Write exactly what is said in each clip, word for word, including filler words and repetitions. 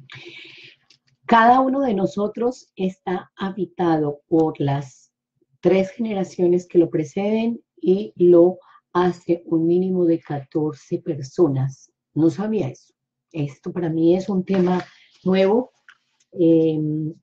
Cada uno de nosotros está habitado por las tres generaciones que lo preceden y lo hace un mínimo de catorce personas. No sabía eso. Esto para mí es un tema nuevo. Eh,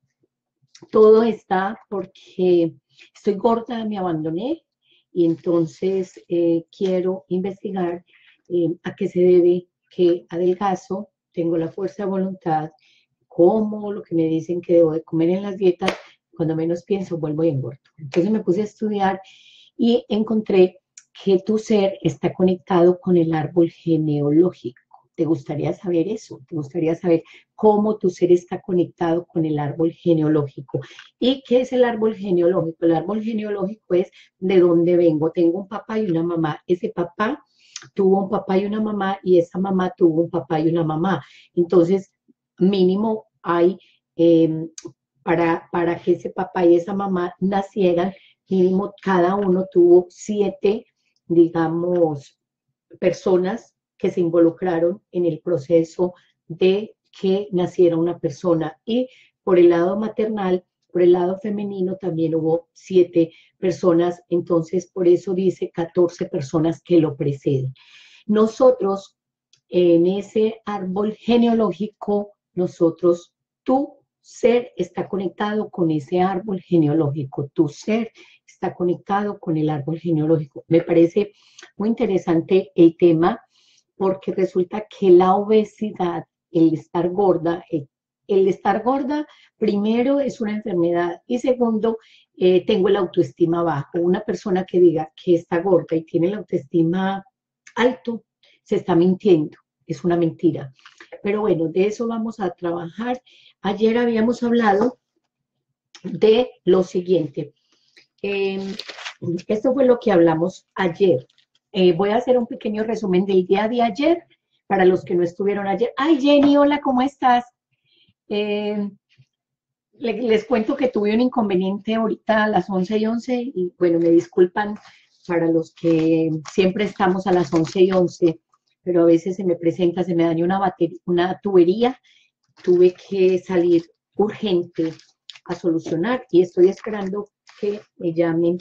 todo está porque estoy gorda, me abandoné y entonces eh, quiero investigar eh, a qué se debe que adelgazo, tengo la fuerza de voluntad, como lo que me dicen que debo de comer en las dietas, cuando menos pienso vuelvo y engordo. Entonces me puse a estudiar y encontré que tu ser está conectado con el árbol genealógico. ¿Te gustaría saber eso? ¿Te gustaría saber cómo tu ser está conectado con el árbol genealógico? ¿Y qué es el árbol genealógico? El árbol genealógico es de dónde vengo. Tengo un papá y una mamá. Ese papá tuvo un papá y una mamá y esa mamá tuvo un papá y una mamá. Entonces, mínimo hay, eh, para, para que ese papá y esa mamá nacieran, mínimo cada uno tuvo siete, digamos, personas que se involucraron en el proceso de que naciera una persona. Y por el lado maternal, por el lado femenino, también hubo siete personas. Entonces, por eso dice catorce personas que lo preceden. Nosotros, en ese árbol genealógico, nosotros, tu ser está conectado con ese árbol genealógico, tu ser está conectado con el árbol genealógico. Me parece muy interesante el tema porque resulta que la obesidad, el estar gorda, el, el estar gorda, primero es una enfermedad y segundo, eh, tengo el autoestima bajo. Una persona que diga que está gorda y tiene la autoestima alto, se está mintiendo, es una mentira. Pero bueno, de eso vamos a trabajar. Ayer habíamos hablado de lo siguiente. Eh, esto fue lo que hablamos ayer. Eh, voy a hacer un pequeño resumen del día de ayer para los que no estuvieron ayer. Ay, Jenny, hola, ¿cómo estás? Eh, les, les cuento que tuve un inconveniente ahorita a las once y once y bueno, me disculpan para los que siempre estamos a las once y once, pero a veces se me presenta, se me dañó una, batería, una tubería, tuve que salir urgente a solucionar y estoy esperando que me llamen.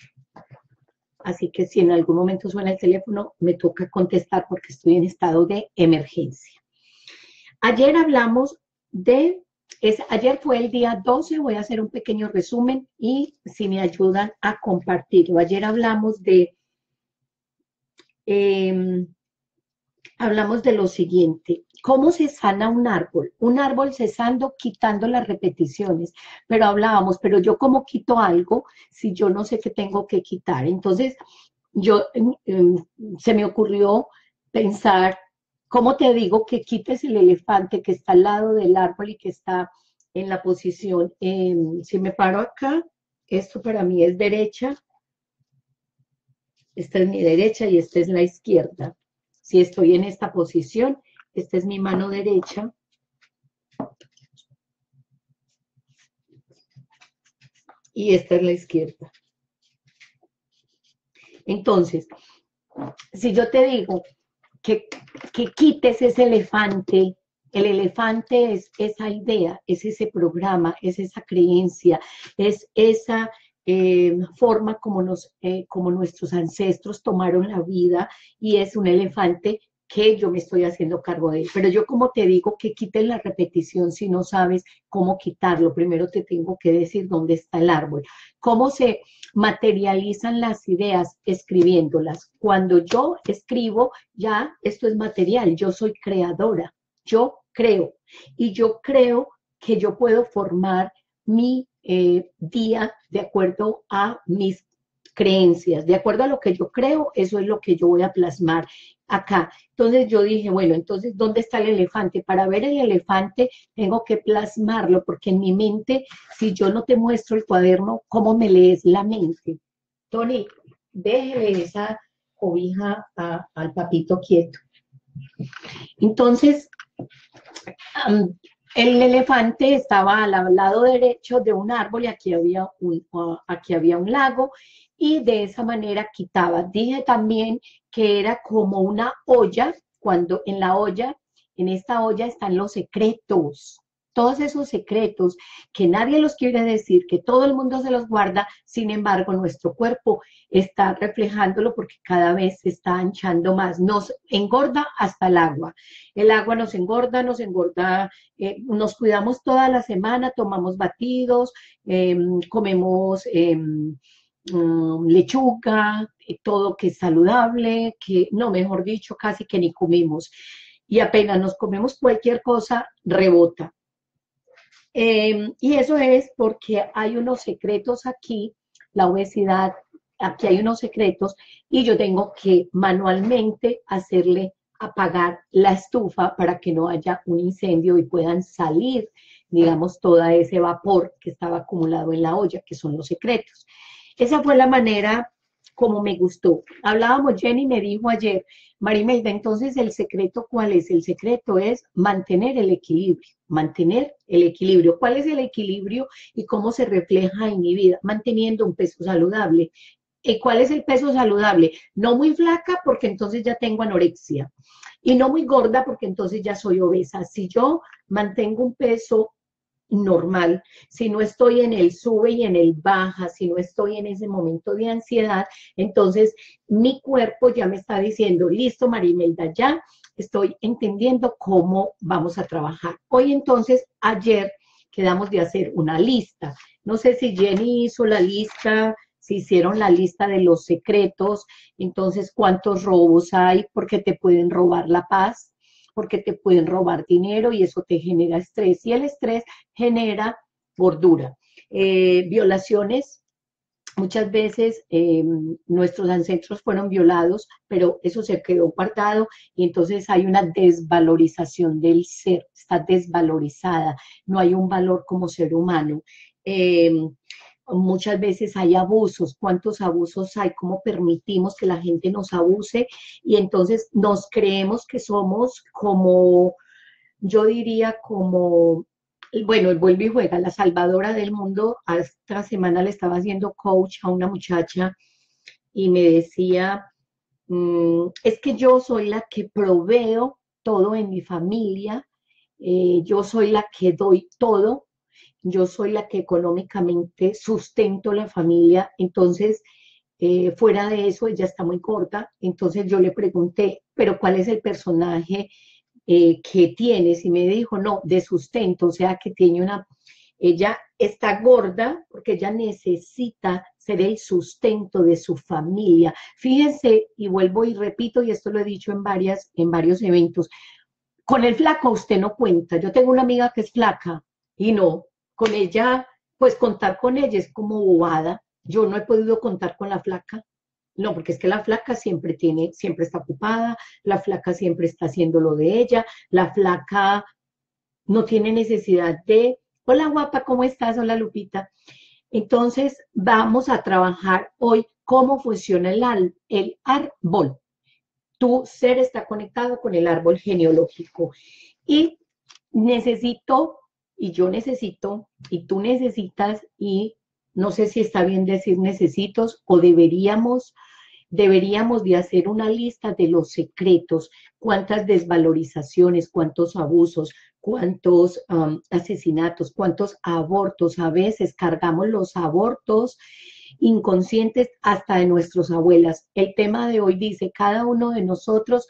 Así que si en algún momento suena el teléfono, me toca contestar porque estoy en estado de emergencia. Ayer hablamos de, es, ayer fue el día doce, voy a hacer un pequeño resumen y si me ayudan a compartirlo. Ayer hablamos de, eh, hablamos de lo siguiente, ¿cómo se sana un árbol? Un árbol cesando, quitando las repeticiones, pero hablábamos, pero yo cómo quito algo si yo no sé qué tengo que quitar. Entonces, yo, eh, se me ocurrió pensar, ¿cómo te digo que quites el elefante que está al lado del árbol y que está en la posición? Eh, si me paro acá, esto para mí es derecha, esta es mi derecha y esta es la izquierda. Si estoy en esta posición, esta es mi mano derecha. Y esta es la izquierda. Entonces, si yo te digo que, que quites ese elefante, el elefante es esa idea, es ese programa, es esa creencia, es esa eh, forma como, nos, eh, como nuestros ancestros tomaron la vida y es un elefante que yo me estoy haciendo cargo de él. Pero yo como te digo que quites la repetición si no sabes cómo quitarlo, primero te tengo que decir dónde está el árbol. ¿Cómo se materializan las ideas? Escribiéndolas. Cuando yo escribo, ya esto es material, yo soy creadora, yo creo. Y yo creo que yo puedo formar mi eh, día de acuerdo a mis creencias, de acuerdo a lo que yo creo, eso es lo que yo voy a plasmar acá. Entonces yo dije, bueno, entonces, ¿dónde está el elefante? Para ver el elefante tengo que plasmarlo, porque en mi mente, si yo no te muestro el cuaderno, ¿cómo me lees la mente? Tony, déjele esa cobija a, al papito quieto. Entonces, um, el elefante estaba al lado derecho de un árbol y aquí había un, uh, aquí había un lago y de esa manera quitaba. Dije también que era como una olla, cuando en la olla en esta olla están los secretos, todos esos secretos que nadie los quiere decir, que todo el mundo se los guarda, sin embargo, nuestro cuerpo está reflejándolo porque cada vez se está hinchando más. Nos engorda hasta el agua. El agua nos engorda, nos engorda, eh, nos cuidamos toda la semana, tomamos batidos, eh, comemos eh, um, lechuga, eh, todo que es saludable, que no, mejor dicho, casi que ni comemos. Y apenas nos comemos cualquier cosa, rebota. Eh, y eso es porque hay unos secretos aquí, la obesidad, aquí hay unos secretos y yo tengo que manualmente hacerle apagar la estufa para que no haya un incendio y puedan salir, digamos, todo ese vapor que estaba acumulado en la olla, que son los secretos. Esa fue la manera como me gustó. Hablábamos, Jenny me dijo ayer, Marimelda, entonces el secreto, ¿cuál es? El secreto es mantener el equilibrio, mantener el equilibrio. ¿Cuál es el equilibrio y cómo se refleja en mi vida? Manteniendo un peso saludable. ¿Y cuál es el peso saludable? No muy flaca porque entonces ya tengo anorexia y no muy gorda porque entonces ya soy obesa. Si yo mantengo un peso normal, si no estoy en el sube y en el baja, si no estoy en ese momento de ansiedad, entonces mi cuerpo ya me está diciendo, listo Marimelda, ya estoy entendiendo cómo vamos a trabajar. Hoy entonces, ayer quedamos de hacer una lista. No sé si Jenny hizo la lista, si hicieron la lista de los secretos, entonces cuántos robos hay, porque te pueden robar la paz, porque te pueden robar dinero y eso te genera estrés. Y el estrés genera gordura. Eh, violaciones, muchas veces eh, nuestros ancestros fueron violados, pero eso se quedó guardado y entonces hay una desvalorización del ser, está desvalorizada, no hay un valor como ser humano. Eh, Muchas veces hay abusos, ¿cuántos abusos hay? ¿Cómo permitimos que la gente nos abuse? Y entonces nos creemos que somos como, yo diría como, bueno, el vuelve y juega, la salvadora del mundo. Esta semana le estaba haciendo coach a una muchacha y me decía, mmm, es que yo soy la que proveo todo en mi familia, eh, yo soy la que doy todo, yo soy la que económicamente sustento la familia, entonces eh, fuera de eso ella está muy corta, entonces yo le pregunté, pero ¿cuál es el personaje eh, que tienes? Y me dijo, no, de sustento, o sea que tiene una, ella está gorda porque ella necesita ser el sustento de su familia. Fíjense, y vuelvo y repito, y esto lo he dicho en, varias, en varios eventos, con el flaco usted no cuenta. Yo tengo una amiga que es flaca y no, con ella, pues contar con ella es como bobada. Yo no he podido contar con la flaca. No, porque es que la flaca siempre tiene, siempre está ocupada, la flaca siempre está haciendo lo de ella, la flaca no tiene necesidad de, hola guapa, ¿cómo estás? Hola Lupita. Entonces vamos a trabajar hoy cómo funciona el, el árbol. Tu ser está conectado con el árbol genealógico. Y necesito, y yo necesito, y tú necesitas, y no sé si está bien decir necesitos, o deberíamos, deberíamos de hacer una lista de los secretos, cuántas desvalorizaciones, cuántos abusos, cuántos um, asesinatos, cuántos abortos. A veces cargamos los abortos inconscientes hasta de nuestras abuelas. El tema de hoy dice, cada uno de nosotros,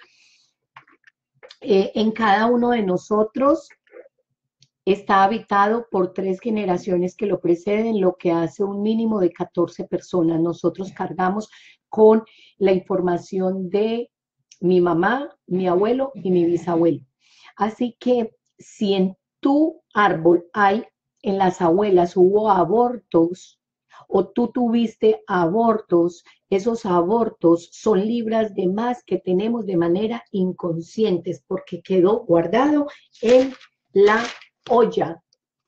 eh, en cada uno de nosotros está habitado por tres generaciones que lo preceden, lo que hace un mínimo de catorce personas. Nosotros cargamos con la información de mi mamá, mi abuelo y mi bisabuelo. Así que si en tu árbol hay, en las abuelas hubo abortos, o tú tuviste abortos, esos abortos son libras de más que tenemos de manera inconsciente, porque quedó guardado en la olla.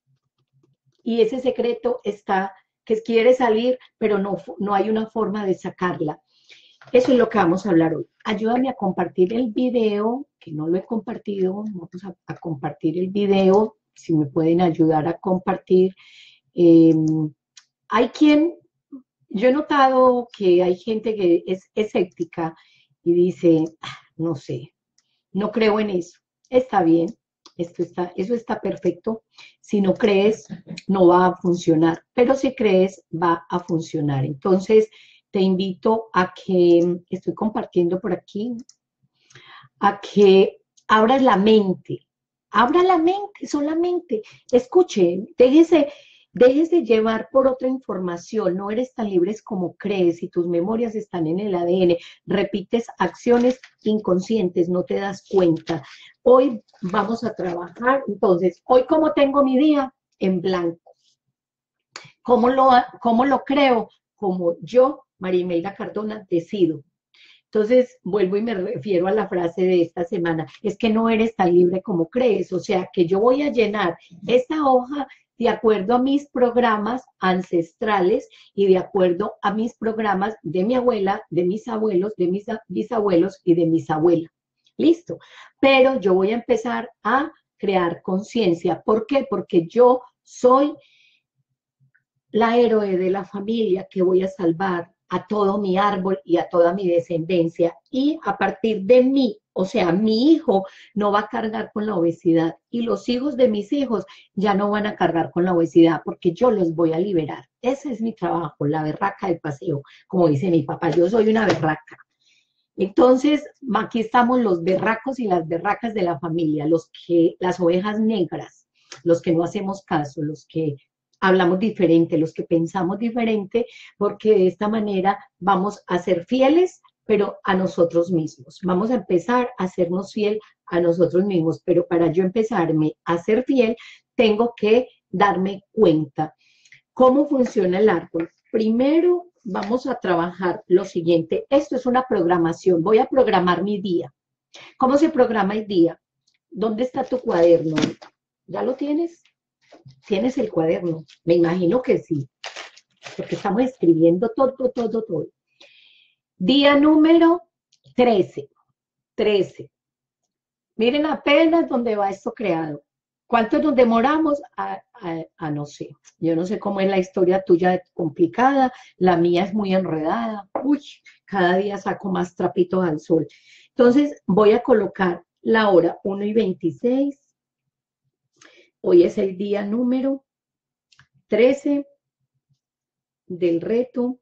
Y ese secreto está, que quiere salir, pero no, no hay una forma de sacarla. Eso es lo que vamos a hablar hoy. Ayúdame a compartir el video, que no lo he compartido, vamos a, a compartir el video, si me pueden ayudar a compartir. Eh, hay quien, yo he notado que hay gente que es escéptica y dice, ah, no sé, no creo en eso. Está bien, esto está, eso está perfecto. Si no crees, no va a funcionar, pero si crees, va a funcionar. Entonces, te invito a que, estoy compartiendo por aquí, a que abras la mente, abra la mente solamente, escuche, déjese, déjese llevar por otra información, no eres tan libre como crees y tus memorias están en el A D N, repites acciones inconscientes, no te das cuenta. Hoy vamos a trabajar, entonces, hoy como tengo mi día en blanco, ¿cómo lo, cómo lo creo? Como yo, María Imelda Cardona, decido. Entonces, vuelvo y me refiero a la frase de esta semana, es que no eres tan libre como crees, o sea, que yo voy a llenar esta hoja de acuerdo a mis programas ancestrales y de acuerdo a mis programas de mi abuela, de mis abuelos, de mis bisabuelos y de mis abuelas. Listo. Pero yo voy a empezar a crear conciencia. ¿Por qué? Porque yo soy la héroe de la familia que voy a salvar a todo mi árbol y a toda mi descendencia. Y a partir de mí, o sea, mi hijo no va a cargar con la obesidad y los hijos de mis hijos ya no van a cargar con la obesidad porque yo los voy a liberar. Ese es mi trabajo, la berraca del paseo, como dice mi papá, yo soy una berraca. Entonces, aquí estamos los berracos y las berracas de la familia, los que, las ovejas negras, los que no hacemos caso, los que hablamos diferente, los que pensamos diferente, porque de esta manera vamos a ser fieles, pero a nosotros mismos. Vamos a empezar a sernos fiel a nosotros mismos, pero para yo empezarme a ser fiel, tengo que darme cuenta. ¿Cómo funciona el árbol? Primero vamos a trabajar lo siguiente. Esto es una programación. Voy a programar mi día. ¿Cómo se programa el día? ¿Dónde está tu cuaderno? ¿Ya lo tienes? ¿Tienes el cuaderno? Me imagino que sí, porque estamos escribiendo todo, todo, todo. Día número trece. trece. Miren apenas dónde va esto creado. ¿Cuánto nos demoramos? A, a, a no sé. Yo no sé cómo es la historia tuya complicada, la mía es muy enredada. Uy, cada día saco más trapitos al sol. Entonces voy a colocar la hora uno y veintiséis. Hoy es el día número trece del reto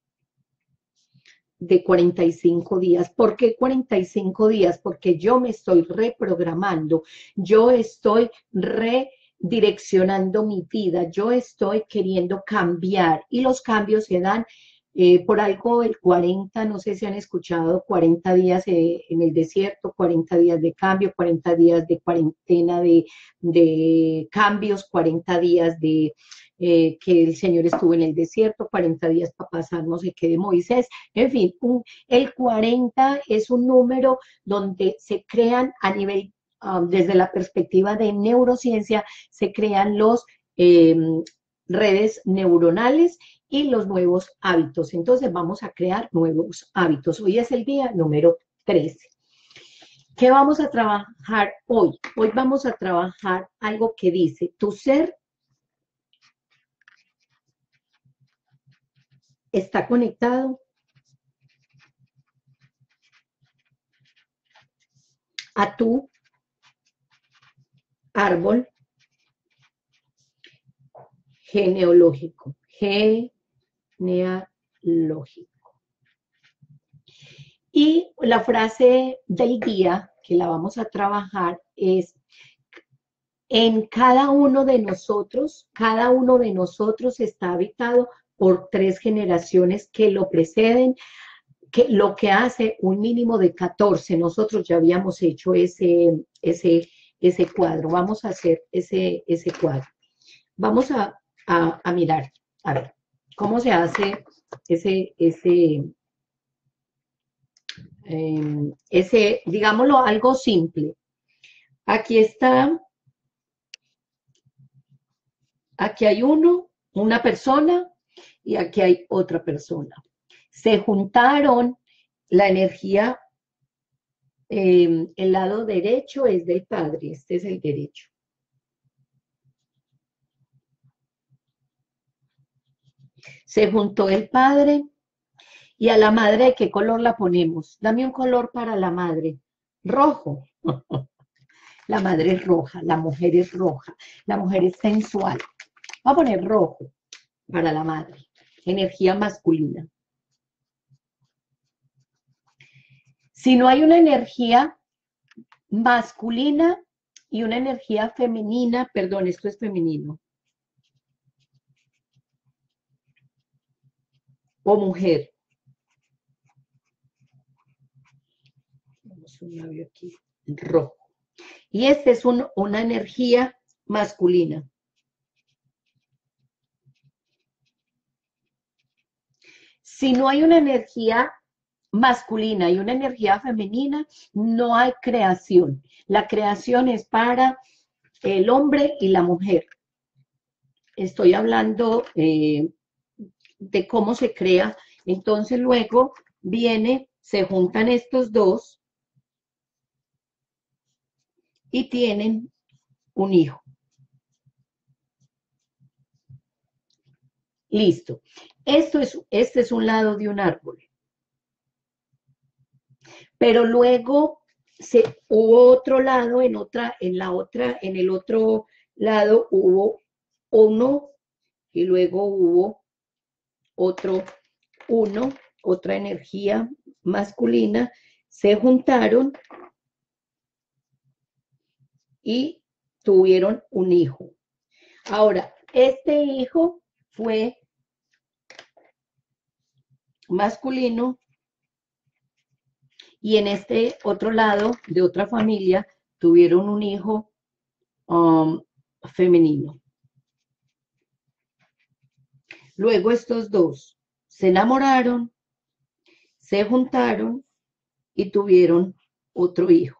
de cuarenta y cinco días. ¿Por qué cuarenta y cinco días? Porque yo me estoy reprogramando, yo estoy redireccionando mi vida, yo estoy queriendo cambiar y los cambios se dan eh, por algo el cuarenta, no sé si han escuchado, cuarenta días eh, en el desierto, cuarenta días de cambio, cuarenta días de cuarentena de, de cambios, cuarenta días de eh, que el Señor estuvo en el desierto, cuarenta días para pasar no sé qué de Moisés, en fin, un, el cuarenta es un número donde se crean a nivel, um, desde la perspectiva de neurociencia, se crean los eh, redes neuronales y los nuevos hábitos. Entonces vamos a crear nuevos hábitos. Hoy es el día número trece. ¿Qué vamos a trabajar hoy? Hoy vamos a trabajar algo que dice, tu ser está conectado a tu árbol genealógico, genealógico. Y la frase del día que la vamos a trabajar es, en cada uno de nosotros, cada uno de nosotros está habitado por tres generaciones que lo preceden, que lo que hace un mínimo de catorce. Nosotros ya habíamos hecho ese, ese, ese cuadro. Vamos a hacer ese, ese cuadro. Vamos a, a, a mirar, a ver, cómo se hace ese, ese, eh, ese, digámoslo, algo simple. Aquí está, aquí hay uno, una persona, y aquí hay otra persona. Se juntaron la energía, eh, el lado derecho es del padre, este es el derecho. Se juntó el padre y a la madre, ¿de qué color la ponemos? Dame un color para la madre. Rojo. La madre es roja, la mujer es roja, la mujer es sensual. Voy a poner rojo para la madre, energía masculina. Si no hay una energía masculina y una energía femenina, perdón, esto es femenino, o mujer. Vamos un labio aquí, rojo. Y esta es un, una energía masculina. Si no hay una energía masculina y una energía femenina, no hay creación. La creación es para el hombre y la mujer. Estoy hablando eh, de cómo se crea. Entonces luego viene, se juntan estos dos y tienen un hijo. Listo. Esto es, este es un lado de un árbol. Pero luego se, hubo otro lado, en otra, en la otra, en el otro lado hubo uno y luego hubo otro uno, otra energía masculina, se juntaron y tuvieron un hijo. Ahora, este hijo fue masculino y en este otro lado de otra familia tuvieron un hijo um, femenino. Luego estos dos se enamoraron, se juntaron y tuvieron otro hijo.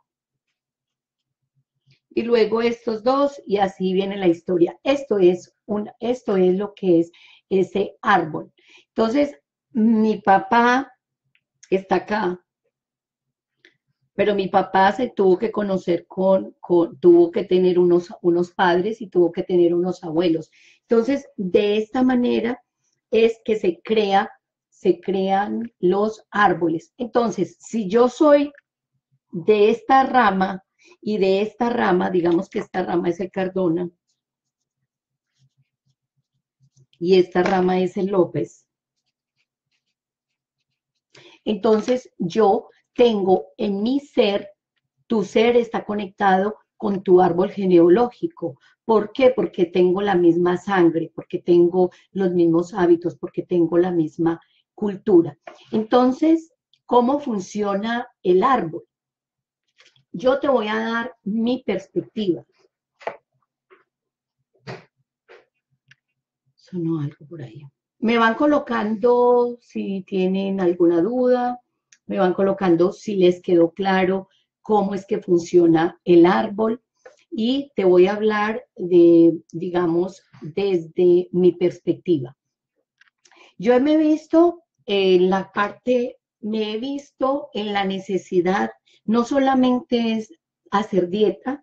Y luego estos dos, y así viene la historia. Esto es, un, esto es lo que es ese árbol. Entonces, mi papá está acá, pero mi papá se tuvo que conocer con, con tuvo que tener unos, unos padres y tuvo que tener unos abuelos. Entonces, de esta manera es que se crea, se crean los árboles. Entonces, si yo soy de esta rama y de esta rama, digamos que esta rama es el Cardona y esta rama es el López, entonces yo tengo en mi ser, tu ser está conectado con tu árbol genealógico. ¿Por qué? Porque tengo la misma sangre, porque tengo los mismos hábitos, porque tengo la misma cultura. Entonces, ¿cómo funciona el árbol? Yo te voy a dar mi perspectiva. Sonó algo por ahí. Me van colocando si tienen alguna duda, me van colocando si les quedó claro cómo es que funciona el árbol y te voy a hablar de, digamos, desde mi perspectiva. Yo me he visto en la parte, me he visto en la necesidad, no solamente es hacer dieta,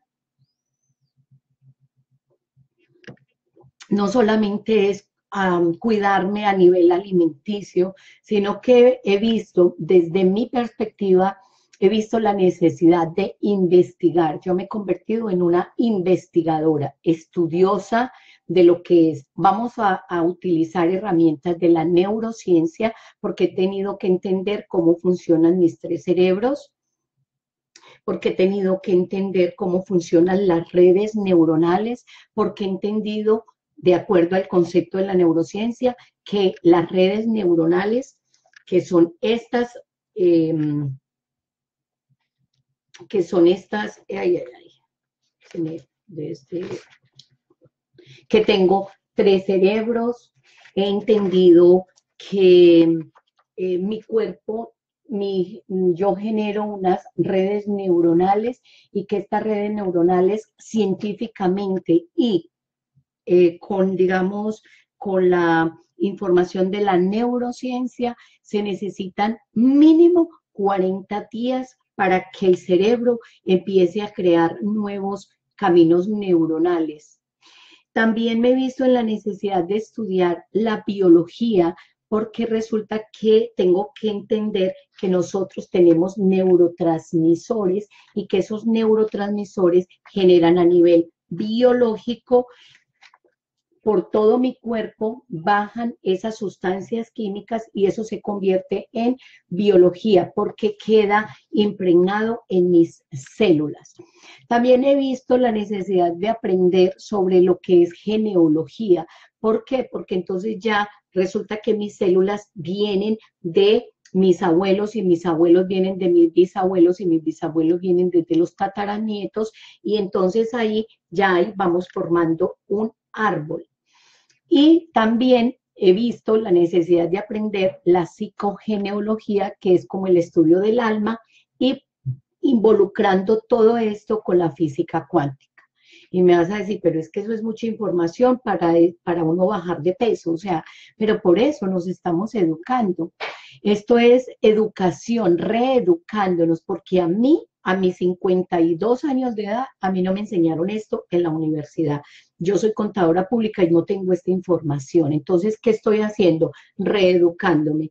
no solamente es um, cuidarme a nivel alimenticio, sino que he visto desde mi perspectiva, he visto la necesidad de investigar. Yo me he convertido en una investigadora, estudiosa de lo que es. Vamos a, a utilizar herramientas de la neurociencia porque he tenido que entender cómo funcionan mis tres cerebros, porque he tenido que entender cómo funcionan las redes neuronales, porque he entendido, de acuerdo al concepto de la neurociencia, que las redes neuronales, que son estas, eh, que son estas, ay, ay, ay, de este, que tengo tres cerebros, he entendido que eh, mi cuerpo, mi, yo genero unas redes neuronales y que estas redes neuronales científicamente y eh, con, digamos, con la información de la neurociencia, se necesitan mínimo cuarenta días para que el cerebro empiece a crear nuevos caminos neuronales. También me he visto en la necesidad de estudiar la biología porque resulta que tengo que entender que nosotros tenemos neurotransmisores y que esos neurotransmisores generan a nivel biológico por todo mi cuerpo, bajan esas sustancias químicas y eso se convierte en biología porque queda impregnado en mis células. También he visto la necesidad de aprender sobre lo que es genealogía. ¿Por qué? Porque entonces ya resulta que mis células vienen de mis abuelos y mis abuelos vienen de mis bisabuelos y mis bisabuelos vienen desde los tataranietos y entonces ahí ya ahí vamos formando un árbol. Y también he visto la necesidad de aprender la psicogeneología, que es como el estudio del alma, y involucrando todo esto con la física cuántica. Y me vas a decir, pero es que eso es mucha información para, para uno bajar de peso, o sea, pero por eso nos estamos educando. Esto es educación, reeducándonos, porque a mí, a mis cincuenta y dos años de edad, a mí no me enseñaron esto en la universidad. Yo soy contadora pública y no tengo esta información. Entonces, ¿qué estoy haciendo? Reeducándome.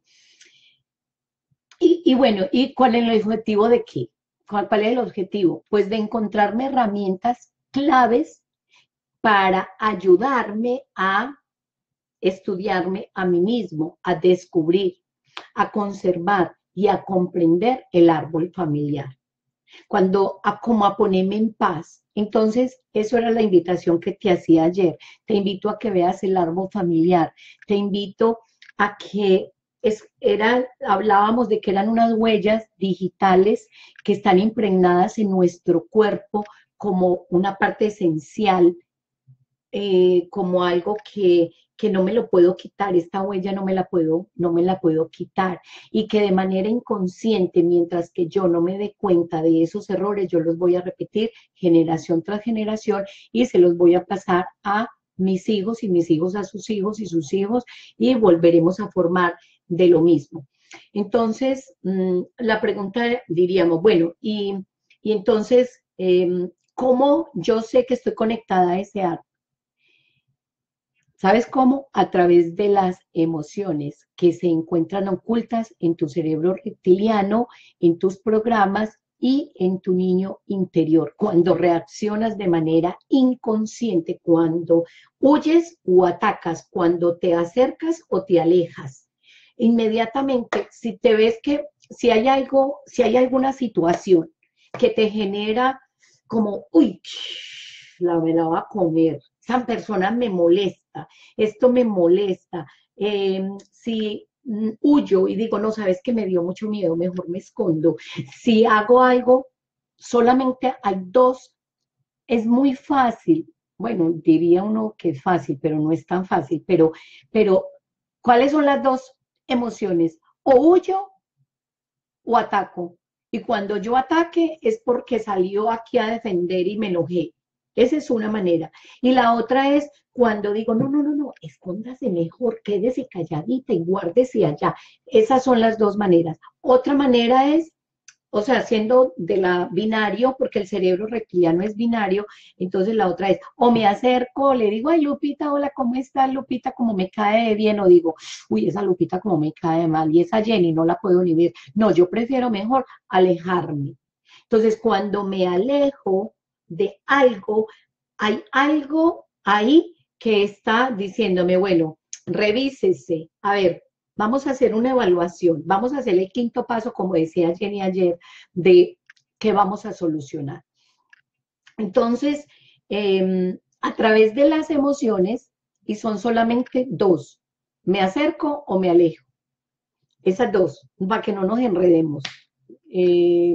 Y, y bueno, ¿y cuál es el objetivo de qué? ¿Cuál, ¿Cuál es el objetivo? Pues de encontrarme herramientas claves para ayudarme a estudiarme a mí mismo, a descubrir, a conservar y a comprender el árbol familiar. Cuando, a, como a ponerme en paz. Entonces, eso era la invitación que te hacía ayer. Te invito a que veas el árbol familiar. Te invito a que, es, era, hablábamos de que eran unas huellas digitales que están impregnadas en nuestro cuerpo como una parte esencial, eh, como algo que, que no me lo puedo quitar, esta huella no me la puedo, no me la puedo quitar, y que de manera inconsciente, mientras que yo no me dé cuenta de esos errores, yo los voy a repetir generación tras generación y se los voy a pasar a mis hijos y mis hijos a sus hijos y sus hijos y volveremos a formar de lo mismo. Entonces, mmm, la pregunta diríamos, bueno, y, y entonces, eh, ¿cómo yo sé que estoy conectada a ese árbol? ¿Sabes cómo? A través de las emociones que se encuentran ocultas en tu cerebro reptiliano, en tus programas y en tu niño interior. Cuando reaccionas de manera inconsciente, cuando huyes o atacas, cuando te acercas o te alejas. Inmediatamente, si te ves que, si hay algo, si hay alguna situación que te genera como, uy, la me la va a comer, esa persona me molesta, esto me molesta, eh, si mm, huyo y digo, no, sabes que me dio mucho miedo, mejor me escondo, si hago algo, solamente hay dos, es muy fácil, bueno, diría uno que es fácil, pero no es tan fácil, pero, pero ¿cuáles son las dos emociones? O huyo o ataco. Y cuando yo ataque es porque salió aquí a defender y me enojé. Esa es una manera. Y la otra es cuando digo, no, no, no, no, escóndase mejor, quédese calladita y guárdese allá. Esas son las dos maneras. Otra manera es, o sea, siendo de la binario, porque el cerebro reptiliano es binario, entonces la otra es, o me acerco, le digo, ay, Lupita, hola, ¿cómo estás, Lupita? Como me cae bien, o digo, uy, esa Lupita como me cae mal, y esa Jenny no la puedo ni ver. No, yo prefiero mejor alejarme. Entonces, cuando me alejo de algo, hay algo ahí que está diciéndome, bueno, revísese, a ver, vamos a hacer una evaluación, vamos a hacer el quinto paso, como decía Jenny ayer, de qué vamos a solucionar. Entonces, eh, a través de las emociones, y son solamente dos, me acerco o me alejo. Esas dos, para que no nos enredemos. Eh,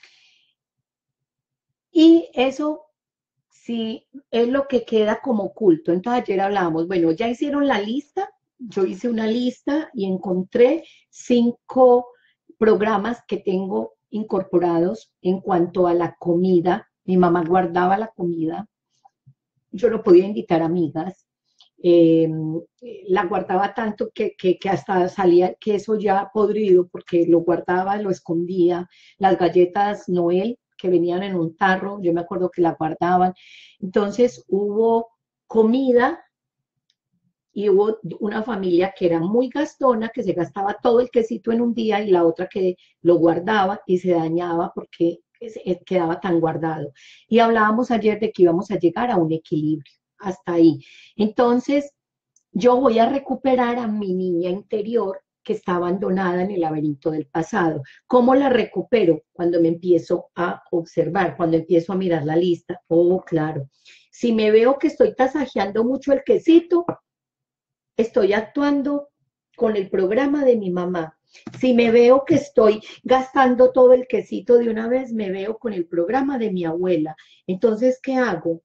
y eso sí es lo que queda como oculto. Entonces ayer hablábamos, bueno, ya hicieron la lista, yo hice una lista y encontré cinco programas que tengo incorporados en cuanto a la comida. Mi mamá guardaba la comida, yo no podía invitar amigas, eh, la guardaba tanto que, que, que hasta salía queso ya podrido porque lo guardaba, lo escondía, las galletas Noel que venían en un tarro, yo me acuerdo que la guardaban. Entonces hubo comida y hubo una familia que era muy gastona, que se gastaba todo el quesito en un día y la otra que lo guardaba y se dañaba porque quedaba tan guardado. Y hablábamos ayer de que íbamos a llegar a un equilibrio, hasta ahí. Entonces, yo voy a recuperar a mi niña interior que está abandonada en el laberinto del pasado. ¿Cómo la recupero? Cuando me empiezo a observar, cuando empiezo a mirar la lista. Oh, claro. Si me veo que estoy tasajeando mucho el quesito, estoy actuando con el programa de mi mamá. Si me veo que estoy gastando todo el quesito de una vez, me veo con el programa de mi abuela. Entonces, ¿qué hago?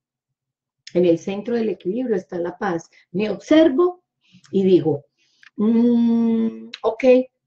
En el centro del equilibrio está la paz. Me observo y digo, mmm, ok,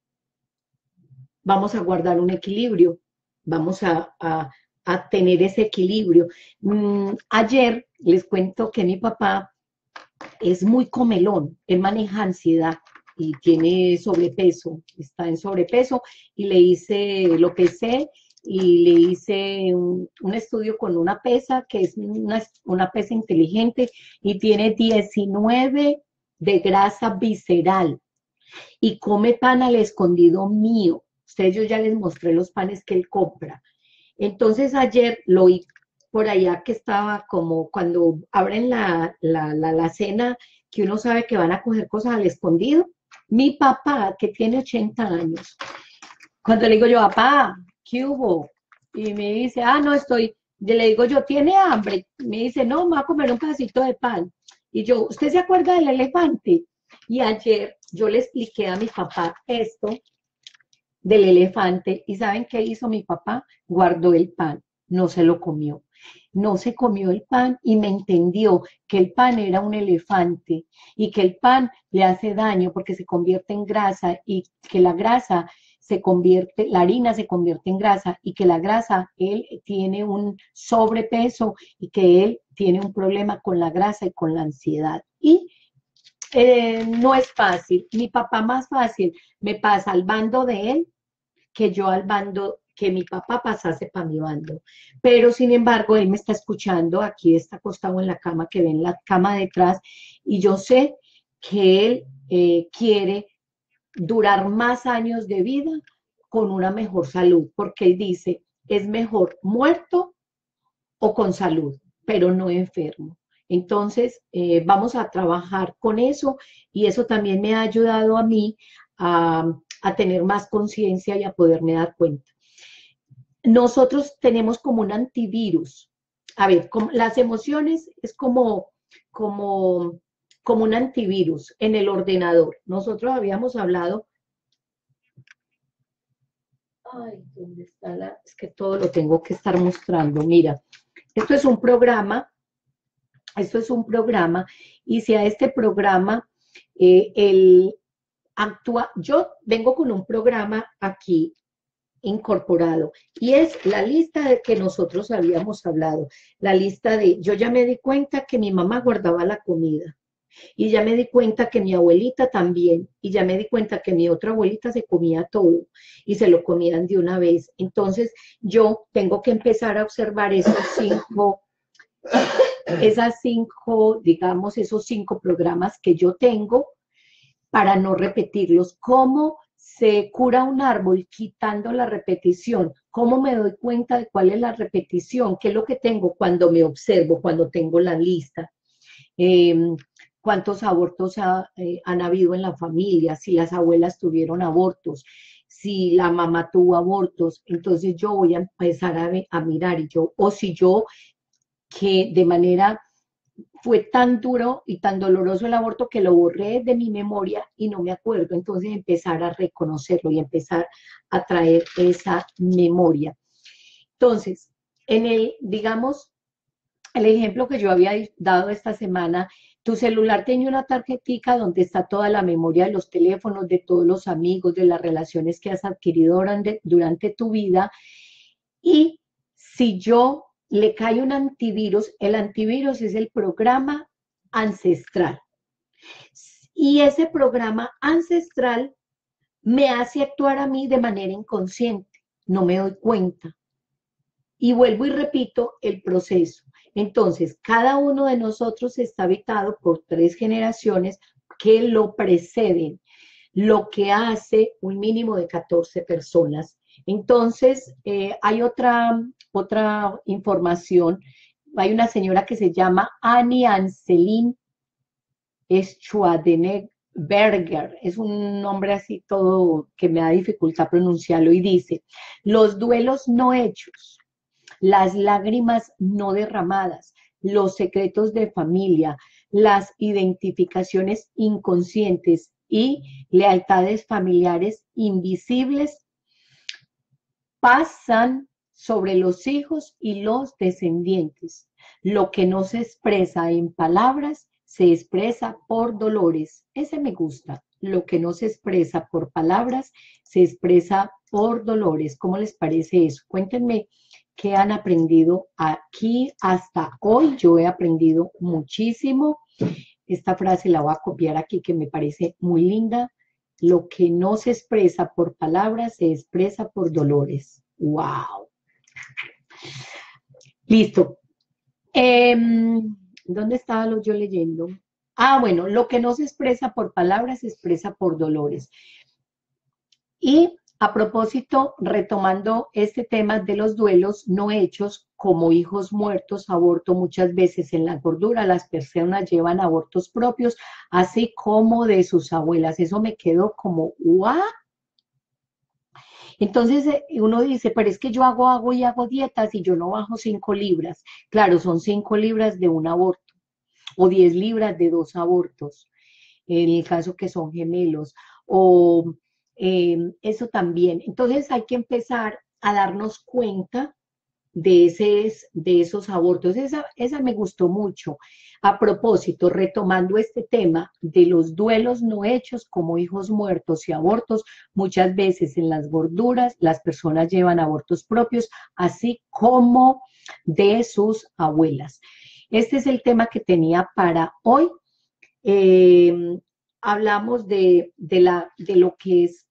vamos a guardar un equilibrio, vamos a, a, a tener ese equilibrio. Mm, ayer les cuento que mi papá es muy comelón, él maneja ansiedad y tiene sobrepeso, está en sobrepeso y le hice, lo pesé y le hice un, un estudio con una pesa que es una, una pesa inteligente y tiene diecinueve de grasa visceral y come pan al escondido mío. Ustedes, yo ya les mostré los panes que él compra. Entonces ayer lo vi por allá que estaba como cuando abren la, la, la, la cena, que uno sabe que van a coger cosas al escondido. Mi papá, que tiene ochenta años, cuando le digo yo, papá, ¿qué hubo? Y me dice, ah, no, estoy, yo le digo yo, ¿tiene hambre? Me dice, no, me voy a comer un pedacito de pan. Y yo, ¿usted se acuerda del elefante? Y ayer yo le expliqué a mi papá esto del elefante, y ¿saben qué hizo mi papá? Guardó el pan, no se lo comió. No se comió el pan y me entendió que el pan era un elefante y que el pan le hace daño porque se convierte en grasa y que la grasa se convierte, la harina se convierte en grasa y que la grasa, él tiene un sobrepeso y que él tiene un problema con la grasa y con la ansiedad. Y eh, no es fácil. Mi papá más fácil me pasa al bando de él que yo al bando, que mi papá pasase para mi bando. Pero sin embargo, él me está escuchando, aquí está acostado en la cama, que ven la cama detrás, y yo sé que él eh, quiere durar más años de vida con una mejor salud, porque él dice, es mejor muerto o con salud, pero no enfermo. Entonces, eh, vamos a trabajar con eso y eso también me ha ayudado a mí a, a tener más conciencia y a poderme dar cuenta. Nosotros tenemos como un antivirus. A ver, como, las emociones es como, como, como un antivirus en el ordenador. Nosotros habíamos hablado. Ay, ¿dónde está la? Es que todo lo tengo que estar mostrando. Mira, esto es un programa, esto es un programa, y si a este programa, eh, el actúa, yo vengo con un programa aquí incorporado, y es la lista de que nosotros habíamos hablado, la lista de, yo ya me di cuenta que mi mamá guardaba la comida, y ya me di cuenta que mi abuelita también, y ya me di cuenta que mi otra abuelita se comía todo, y se lo comían de una vez. Entonces, yo tengo que empezar a observar esos cinco, esas cinco, digamos, esos cinco programas que yo tengo para no repetirlos. ¿Cómo se cura un árbol quitando la repetición? ¿Cómo me doy cuenta de cuál es la repetición? ¿Qué es lo que tengo cuando me observo, cuando tengo la lista? Eh, ¿Cuántos abortos ha, eh, han habido en la familia? Si las abuelas tuvieron abortos, si la mamá tuvo abortos, entonces yo voy a empezar a, a mirar y yo, o si yo que de manera fue tan duro y tan doloroso el aborto que lo borré de mi memoria y no me acuerdo, entonces empezar a reconocerlo y empezar a traer esa memoria. Entonces, en el, digamos, el ejemplo que yo había dado esta semana, tu celular tiene una tarjetica donde está toda la memoria de los teléfonos, de todos los amigos, de las relaciones que has adquirido durante, durante tu vida, y si yo le cae un antivirus, el antivirus es el programa ancestral. Y ese programa ancestral me hace actuar a mí de manera inconsciente, no me doy cuenta. Y vuelvo y repito el proceso. Entonces, cada uno de nosotros está habitado por tres generaciones que lo preceden, lo que hace un mínimo de catorce personas. Entonces, eh, hay otra, otra información. Hay una señora que se llama Annie Anselin Schwarzenegger, es un nombre así todo que me da dificultad pronunciarlo, y dice, los duelos no hechos, las lágrimas no derramadas, los secretos de familia, las identificaciones inconscientes y lealtades familiares invisibles pasan sobre los hijos y los descendientes. Lo que no se expresa en palabras se expresa por dolores. Ese me gusta. Lo que no se expresa por palabras se expresa por dolores. ¿Cómo les parece eso? Cuéntenme qué han aprendido aquí hasta hoy. Yo he aprendido muchísimo. Esta frase la voy a copiar aquí, que me parece muy linda. Lo que no se expresa por palabras se expresa por dolores. ¡Wow! Listo. Eh, ¿Dónde estaba lo yo leyendo? Ah, bueno, lo que no se expresa por palabras se expresa por dolores. Y a propósito, retomando este tema de los duelos no hechos, como hijos muertos, aborto, muchas veces en la gordura, las personas llevan abortos propios, así como de sus abuelas. Eso me quedó como, ¿what? Entonces uno dice, pero es que yo hago, hago y hago dietas y yo no bajo cinco libras. Claro, son cinco libras de un aborto o diez libras de dos abortos, en el caso que son gemelos, o eh, eso también. Entonces hay que empezar a darnos cuenta de, ese, de esos abortos. Esa, esa me gustó mucho. A propósito, retomando este tema de los duelos no hechos como hijos muertos y abortos, muchas veces en las gorduras las personas llevan abortos propios, así como de sus abuelas. Este es el tema que tenía para hoy. Eh, hablamos de, de, la, de lo que es,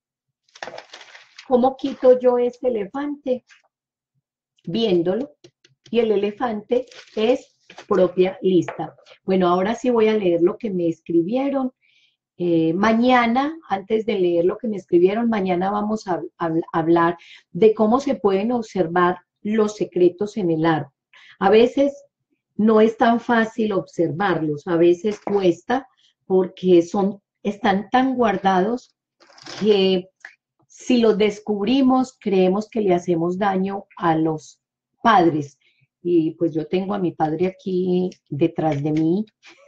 ¿cómo quito yo este elefante? Viéndolo, y el elefante es propia lista. Bueno, ahora sí voy a leer lo que me escribieron. Eh, mañana, antes de leer lo que me escribieron, mañana vamos a, a, a hablar de cómo se pueden observar los secretos en el árbol. A veces no es tan fácil observarlos, a veces cuesta porque son, están tan guardados que si los descubrimos, creemos que le hacemos daño a los padres. Y pues yo tengo a mi padre aquí detrás de mí.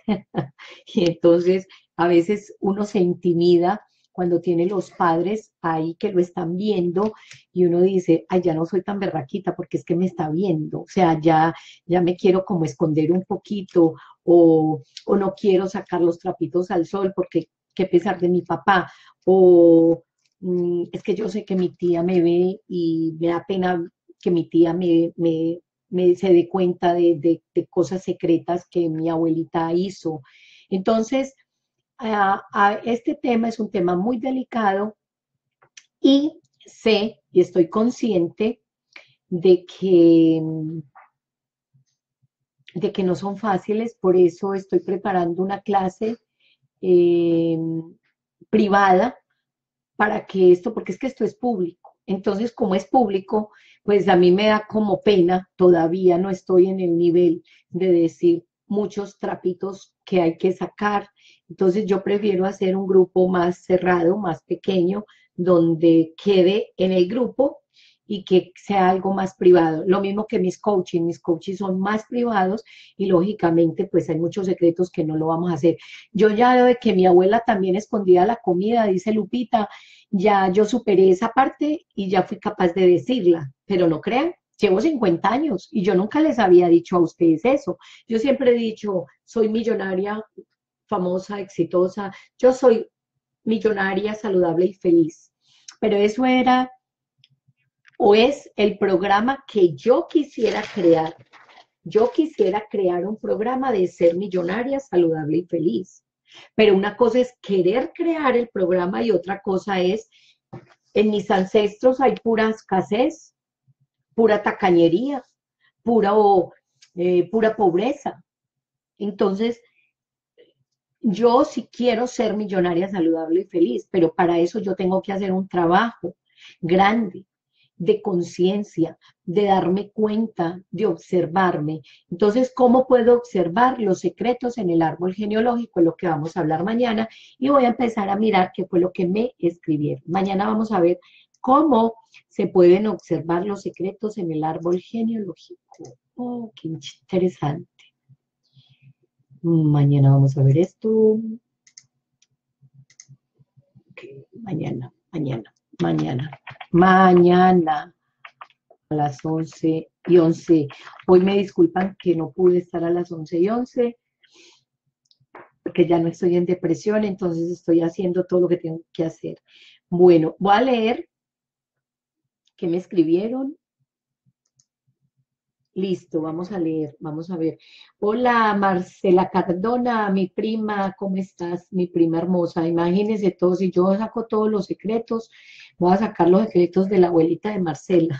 Y entonces a veces uno se intimida cuando tiene los padres ahí que lo están viendo y uno dice, ay, ya no soy tan berraquita porque es que me está viendo. O sea, ya, ya me quiero como esconder un poquito o, o no quiero sacar los trapitos al sol porque qué pesar de mi papá. O es que yo sé que mi tía me ve y me da pena que mi tía me, me, me se dé cuenta de, de, de, cosas secretas que mi abuelita hizo. Entonces, a, a este tema es un tema muy delicado y sé y estoy consciente de que, de que no son fáciles, por eso estoy preparando una clase eh, privada para que esto, porque es que esto es público. Entonces, como es público, pues a mí me da como pena, todavía no estoy en el nivel de decir muchos trapitos que hay que sacar. Entonces, yo prefiero hacer un grupo más cerrado, más pequeño, donde quede en el grupo y que sea algo más privado. Lo mismo que mis coaching, mis coaches son más privados y lógicamente pues hay muchos secretos que no lo vamos a hacer. Yo ya de que mi abuela también escondía la comida, dice Lupita, ya yo superé esa parte y ya fui capaz de decirla, pero no crean, llevo cincuenta años y yo nunca les había dicho a ustedes eso. Yo siempre he dicho, soy millonaria, famosa, exitosa, yo soy millonaria, saludable y feliz, pero eso era o es el programa que yo quisiera crear. Yo quisiera crear un programa de ser millonaria, saludable y feliz. Pero una cosa es querer crear el programa y otra cosa es, en mis ancestros hay pura escasez, pura tacañería, puro eh, pura pobreza. Entonces, yo sí quiero ser millonaria, saludable y feliz, pero para eso yo tengo que hacer un trabajo grande de conciencia, de darme cuenta, de observarme. Entonces, ¿cómo puedo observar los secretos en el árbol genealógico? Es lo que vamos a hablar mañana y voy a empezar a mirar qué fue lo que me escribieron. Mañana vamos a ver cómo se pueden observar los secretos en el árbol genealógico. Oh, qué interesante. Mañana vamos a ver esto. Okay, mañana, mañana, mañana, mañana a las once y once. Hoy me disculpan que no pude estar a las once y once, porque ya no estoy en depresión, entonces estoy haciendo todo lo que tengo que hacer. Bueno, voy a leer qué me escribieron. Listo, vamos a leer, vamos a ver. Hola, Marcela Cardona, mi prima, ¿cómo estás? Mi prima hermosa. Imagínense todos, si yo saco todos los secretos, voy a sacar los secretos de la abuelita de Marcela.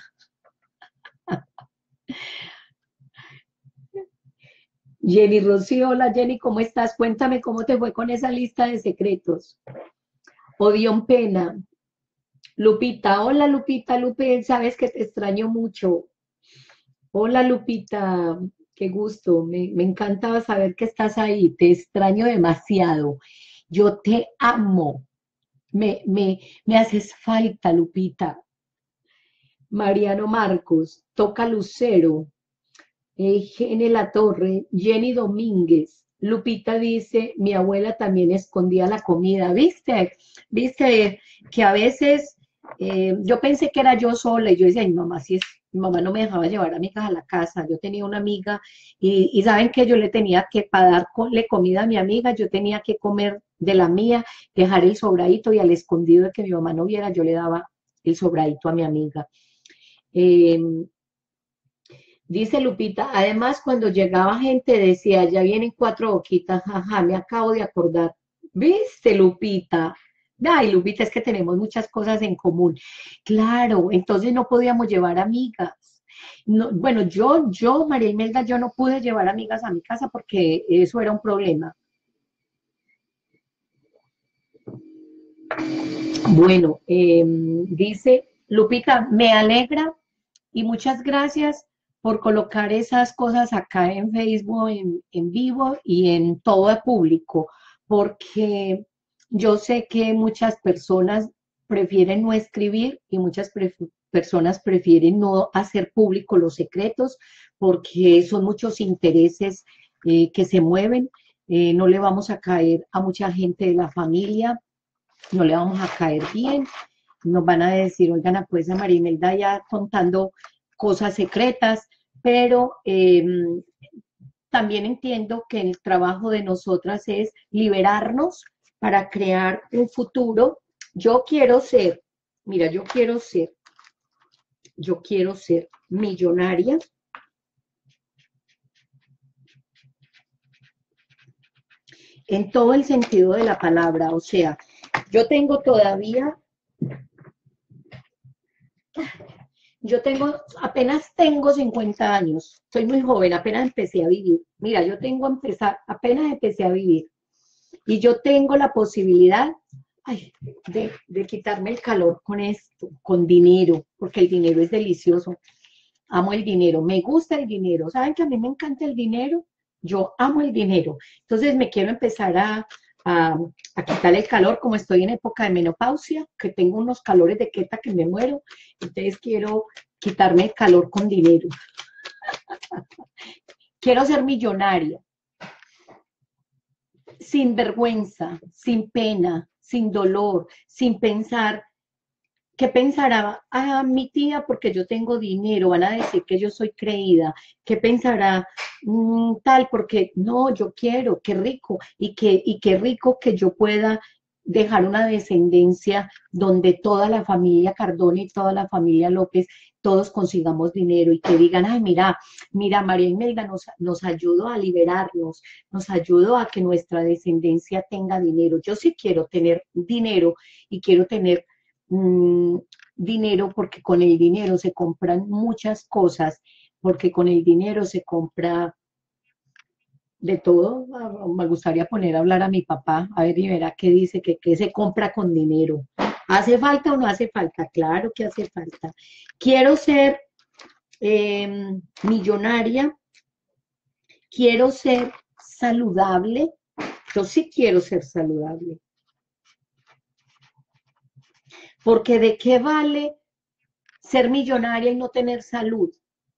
Jenny Rocío, hola Jenny, ¿cómo estás? Cuéntame cómo te fue con esa lista de secretos. Odión Pena. Lupita, hola Lupita, Lupe, sabes que te extraño mucho. Hola Lupita, qué gusto, me, me encanta saber que estás ahí, te extraño demasiado. Yo te amo, me, me, me haces falta, Lupita. Mariano Marcos, toca Lucero, eh, Gene La Torre, Jenny Domínguez. Lupita dice, mi abuela también escondía la comida, ¿viste? ¿Viste? Que a veces eh, yo pensé que era yo sola y yo decía, ay, mamá, si es, mi mamá no me dejaba llevar amigas a la casa. Yo tenía una amiga y, y saben que yo le tenía que, para darle comida a mi amiga, yo tenía que comer de la mía, dejar el sobradito y al escondido de que mi mamá no viera, yo le daba el sobradito a mi amiga. Eh, Dice Lupita, además cuando llegaba gente decía, ya vienen cuatro boquitas, jaja, me acabo de acordar. ¿Viste, Lupita? Ay, Lupita, es que tenemos muchas cosas en común. Claro, entonces no podíamos llevar amigas. No, bueno, yo, yo, María Imelda, yo no pude llevar amigas a mi casa porque eso era un problema. Bueno, eh, dice Lupita, me alegra y muchas gracias por colocar esas cosas acá en Facebook, en, en vivo y en todo el público, porque yo sé que muchas personas prefieren no escribir y muchas pre personas prefieren no hacer público los secretos porque son muchos intereses eh, que se mueven. Eh, no le vamos a caer a mucha gente de la familia, no le vamos a caer bien, nos van a decir, oigan, pues a María Imelda ya contando cosas secretas, pero eh, también entiendo que el trabajo de nosotras es liberarnos para crear un futuro. Yo quiero ser, mira, yo quiero ser, yo quiero ser millonaria en todo el sentido de la palabra, o sea, yo tengo todavía, yo tengo, apenas tengo cincuenta años, soy muy joven, apenas empecé a vivir. Mira, yo tengo empezar, apenas empecé a vivir y yo tengo la posibilidad ay, de, de quitarme el calor con esto, con dinero, porque el dinero es delicioso. Amo el dinero, me gusta el dinero. ¿Saben que a mí me encanta el dinero? Yo amo el dinero. Entonces me quiero empezar a, a, a quitar el calor, como estoy en época de menopausia, que tengo unos calores de queta que me muero. Entonces quiero quitarme el calor con dinero. Quiero ser millonaria, sin vergüenza, sin pena, sin dolor, sin pensar. ¿Qué pensará a mi tía porque yo tengo dinero? Van a decir que yo soy creída. ¿Qué pensará mmm, tal? Porque no, yo quiero, qué rico. Y qué, y qué rico que yo pueda dejar una descendencia donde toda la familia Cardona y toda la familia López, todos consigamos dinero y que digan, ay, mira, mira, María Imelda nos, nos ayudó a liberarnos, nos ayudó a que nuestra descendencia tenga dinero. Yo sí quiero tener dinero y quiero tener dinero porque con el dinero se compran muchas cosas, porque con el dinero se compra de todo. Me gustaría poner a hablar a mi papá, a ver y verá qué dice, que qué se compra con dinero. ¿Hace falta o no hace falta? Claro que hace falta. Quiero ser eh, millonaria, quiero ser saludable. Yo sí quiero ser saludable. Porque ¿de qué vale ser millonaria y no tener salud?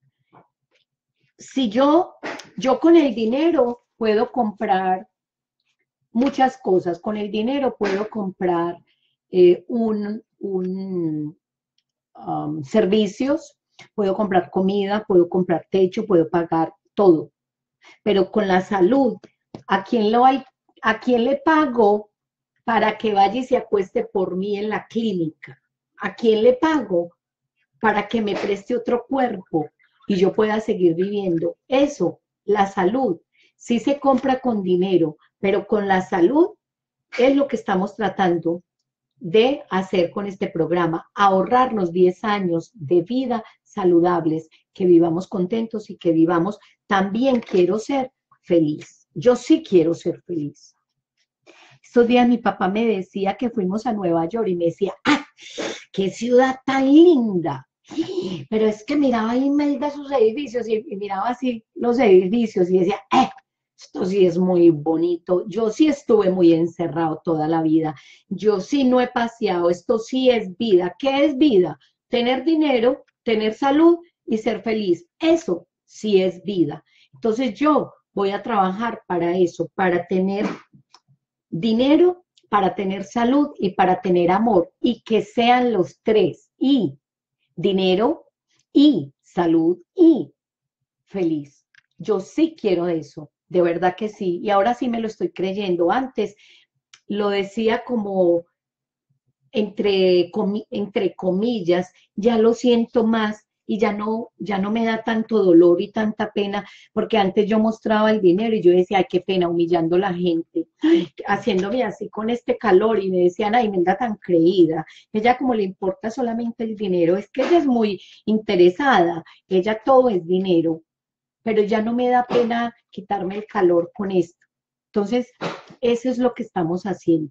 Si yo, yo con el dinero puedo comprar muchas cosas, con el dinero puedo comprar eh, un, un um, servicios, puedo comprar comida, puedo comprar techo, puedo pagar todo. Pero con la salud, ¿a quién, lo hay, ¿a quién le pago para que vaya y se acueste por mí en la clínica? ¿A quién le pago para que me preste otro cuerpo y yo pueda seguir viviendo? Eso, la salud, sí se compra con dinero, pero con la salud es lo que estamos tratando de hacer con este programa, ahorrarnos diez años de vida saludables, que vivamos contentos y que vivamos. También quiero ser feliz. Yo sí quiero ser feliz. Estos días mi papá me decía que fuimos a Nueva York y me decía, ¡ah, qué ciudad tan linda! Pero es que miraba ahí en medio de sus edificios y, y miraba así los edificios y decía, ¡eh! Esto sí es muy bonito. Yo sí estuve muy encerrado toda la vida. Yo sí no he paseado. Esto sí es vida. ¿Qué es vida? Tener dinero, tener salud y ser feliz. Eso sí es vida. Entonces yo voy a trabajar para eso, para tener dinero, para tener salud y para tener amor. Y que sean los tres. Y dinero y salud y feliz. Yo sí quiero eso, de verdad que sí. Y ahora sí me lo estoy creyendo. Antes lo decía como entre, comi entre comillas, ya lo siento más y ya no, ya no me da tanto dolor y tanta pena, porque antes yo mostraba el dinero y yo decía, ay, qué pena, humillando a la gente, ay, haciéndome así con este calor, y me decían, ay, Imelda tan creída, ella como le importa solamente el dinero, es que ella es muy interesada, ella todo es dinero, pero ya no me da pena quitarme el calor con esto. Entonces, eso es lo que estamos haciendo.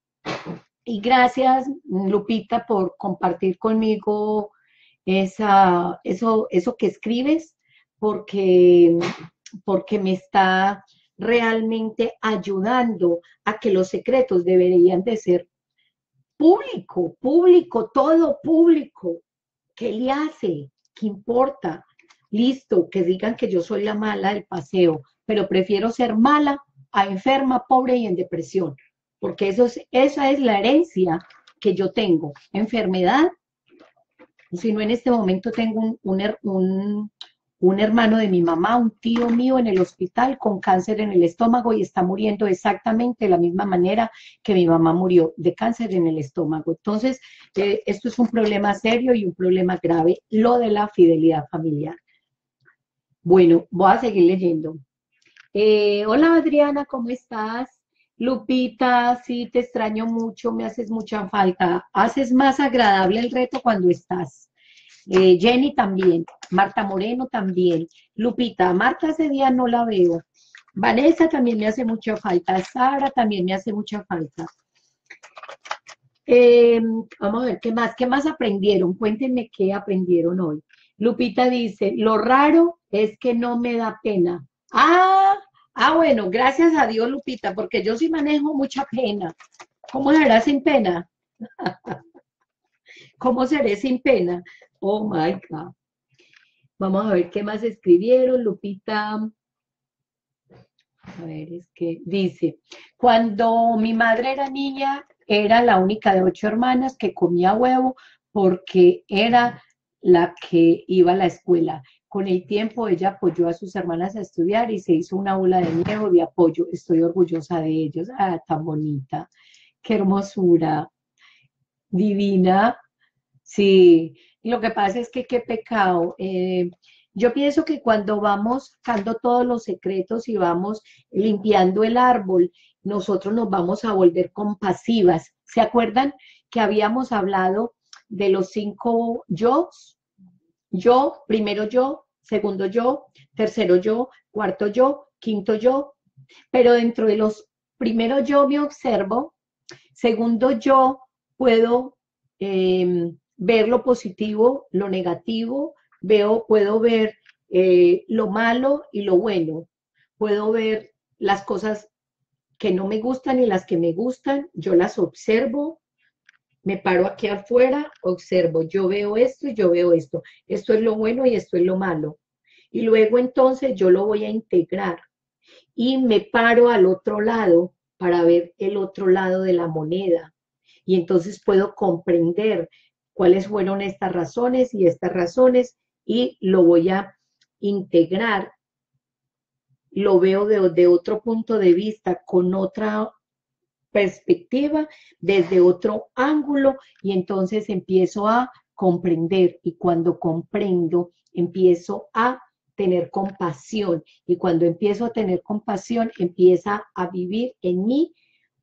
Y gracias, Lupita, por compartir conmigo esa, eso, eso que escribes, porque, porque me está realmente ayudando a que los secretos deberían de ser público, público, todo público. ¿Qué le hace? ¿Qué importa? Listo, que digan que yo soy la mala del paseo, pero prefiero ser mala a enferma, pobre y en depresión, porque eso es, esa es la herencia que yo tengo. Enfermedad, si no en este momento tengo un, un, un, un hermano de mi mamá, un tío mío en el hospital con cáncer en el estómago y está muriendo exactamente de la misma manera que mi mamá murió, de cáncer en el estómago. Entonces, eh, esto es un problema serio y un problema grave, lo de la fidelidad familiar. Bueno, voy a seguir leyendo. Eh, hola Adriana, ¿cómo estás? Lupita, sí, te extraño mucho, me haces mucha falta. Haces más agradable el reto cuando estás. Eh, Jenny también, Marta Moreno también. Lupita, Marta ese día no la veo. Vanessa también me hace mucha falta. Sara también me hace mucha falta. Eh, vamos a ver, ¿qué más? ¿Qué más aprendieron? Cuéntenme qué aprendieron hoy. Lupita dice, lo raro es que no me da pena. Ah, ah, bueno, gracias a Dios, Lupita, porque yo sí manejo mucha pena. ¿Cómo será sin pena? ¿Cómo seré sin pena? Oh my God. Vamos a ver qué más escribieron. Lupita, a ver, es que dice, cuando mi madre era niña, era la única de ocho hermanas que comía huevo porque era la que iba a la escuela. Con el tiempo ella apoyó a sus hermanas a estudiar y se hizo una ola de nieve de apoyo. Estoy orgullosa de ellos. Ah, tan bonita. Qué hermosura. Divina. Sí, lo que pasa es que qué pecado. Eh, yo pienso que cuando vamos sacando todos los secretos y vamos limpiando el árbol, nosotros nos vamos a volver compasivas. ¿Se acuerdan que habíamos hablado de los cinco yos? Yo, primero yo, segundo yo, tercero yo, cuarto yo, quinto yo, pero dentro de los primeros yo me observo, segundo yo puedo eh, ver lo positivo, lo negativo, veo, puedo ver eh, lo malo y lo bueno, puedo ver las cosas que no me gustan y las que me gustan, yo las observo, me paro aquí afuera, observo, yo veo esto y yo veo esto, esto es lo bueno y esto es lo malo. Y luego entonces yo lo voy a integrar y me paro al otro lado para ver el otro lado de la moneda. Y entonces puedo comprender cuáles fueron estas razones y estas razones y lo voy a integrar, lo veo de, de otro punto de vista, con otra perspectiva, desde otro ángulo, y entonces empiezo a comprender, y cuando comprendo, empiezo a tener compasión, y cuando empiezo a tener compasión, empieza a vivir en mí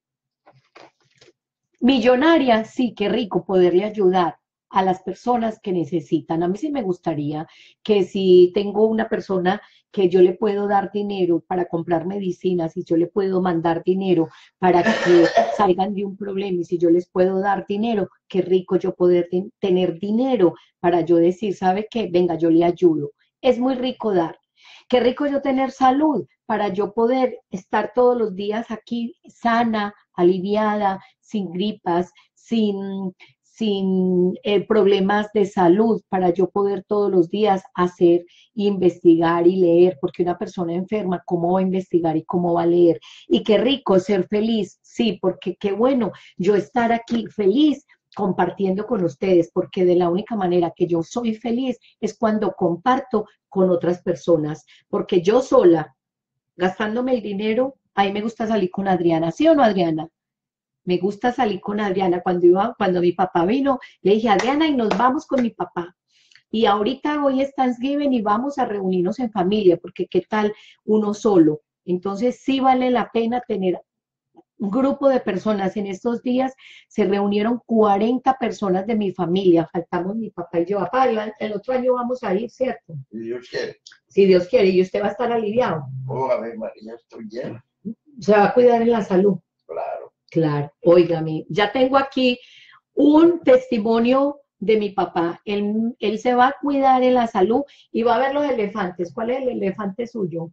millonaria. Sí, qué rico poderle ayudar a las personas que necesitan. A mí sí me gustaría que si tengo una persona que yo le puedo dar dinero para comprar medicinas, y yo le puedo mandar dinero para que salgan de un problema, y si yo les puedo dar dinero, qué rico yo poder tener dinero para yo decir, ¿sabe qué? Venga, yo le ayudo. Es muy rico dar. Qué rico yo tener salud para yo poder estar todos los días aquí sana, aliviada, sin gripas, sin, sin eh, problemas de salud, para yo poder todos los días hacer, investigar y leer, porque una persona enferma, ¿cómo va a investigar y cómo va a leer? Y qué rico ser feliz, sí, porque qué bueno yo estar aquí feliz compartiendo con ustedes, porque de la única manera que yo soy feliz es cuando comparto con otras personas, porque yo sola, gastándome el dinero, a mí me gusta salir con Adriana, ¿sí o no, Adriana? Me gusta salir con Adriana. Cuando iba, cuando mi papá vino, le dije, Adriana, y nos vamos con mi papá. Y ahorita hoy es Thanksgiving y vamos a reunirnos en familia, porque qué tal uno solo. Entonces sí vale la pena tener un grupo de personas. En estos días se reunieron cuarenta personas de mi familia, faltamos mi papá y yo. Papá, el otro año vamos a ir, ¿cierto? Si Dios quiere. Si Dios quiere, y usted va a estar aliviado. Oh, a ver, María, estoy lleno. Se va a cuidar en la salud. Claro. Claro, óigame, ya tengo aquí un testimonio de mi papá. Él, él se va a cuidar en la salud y va a ver los elefantes. ¿Cuál es el elefante suyo?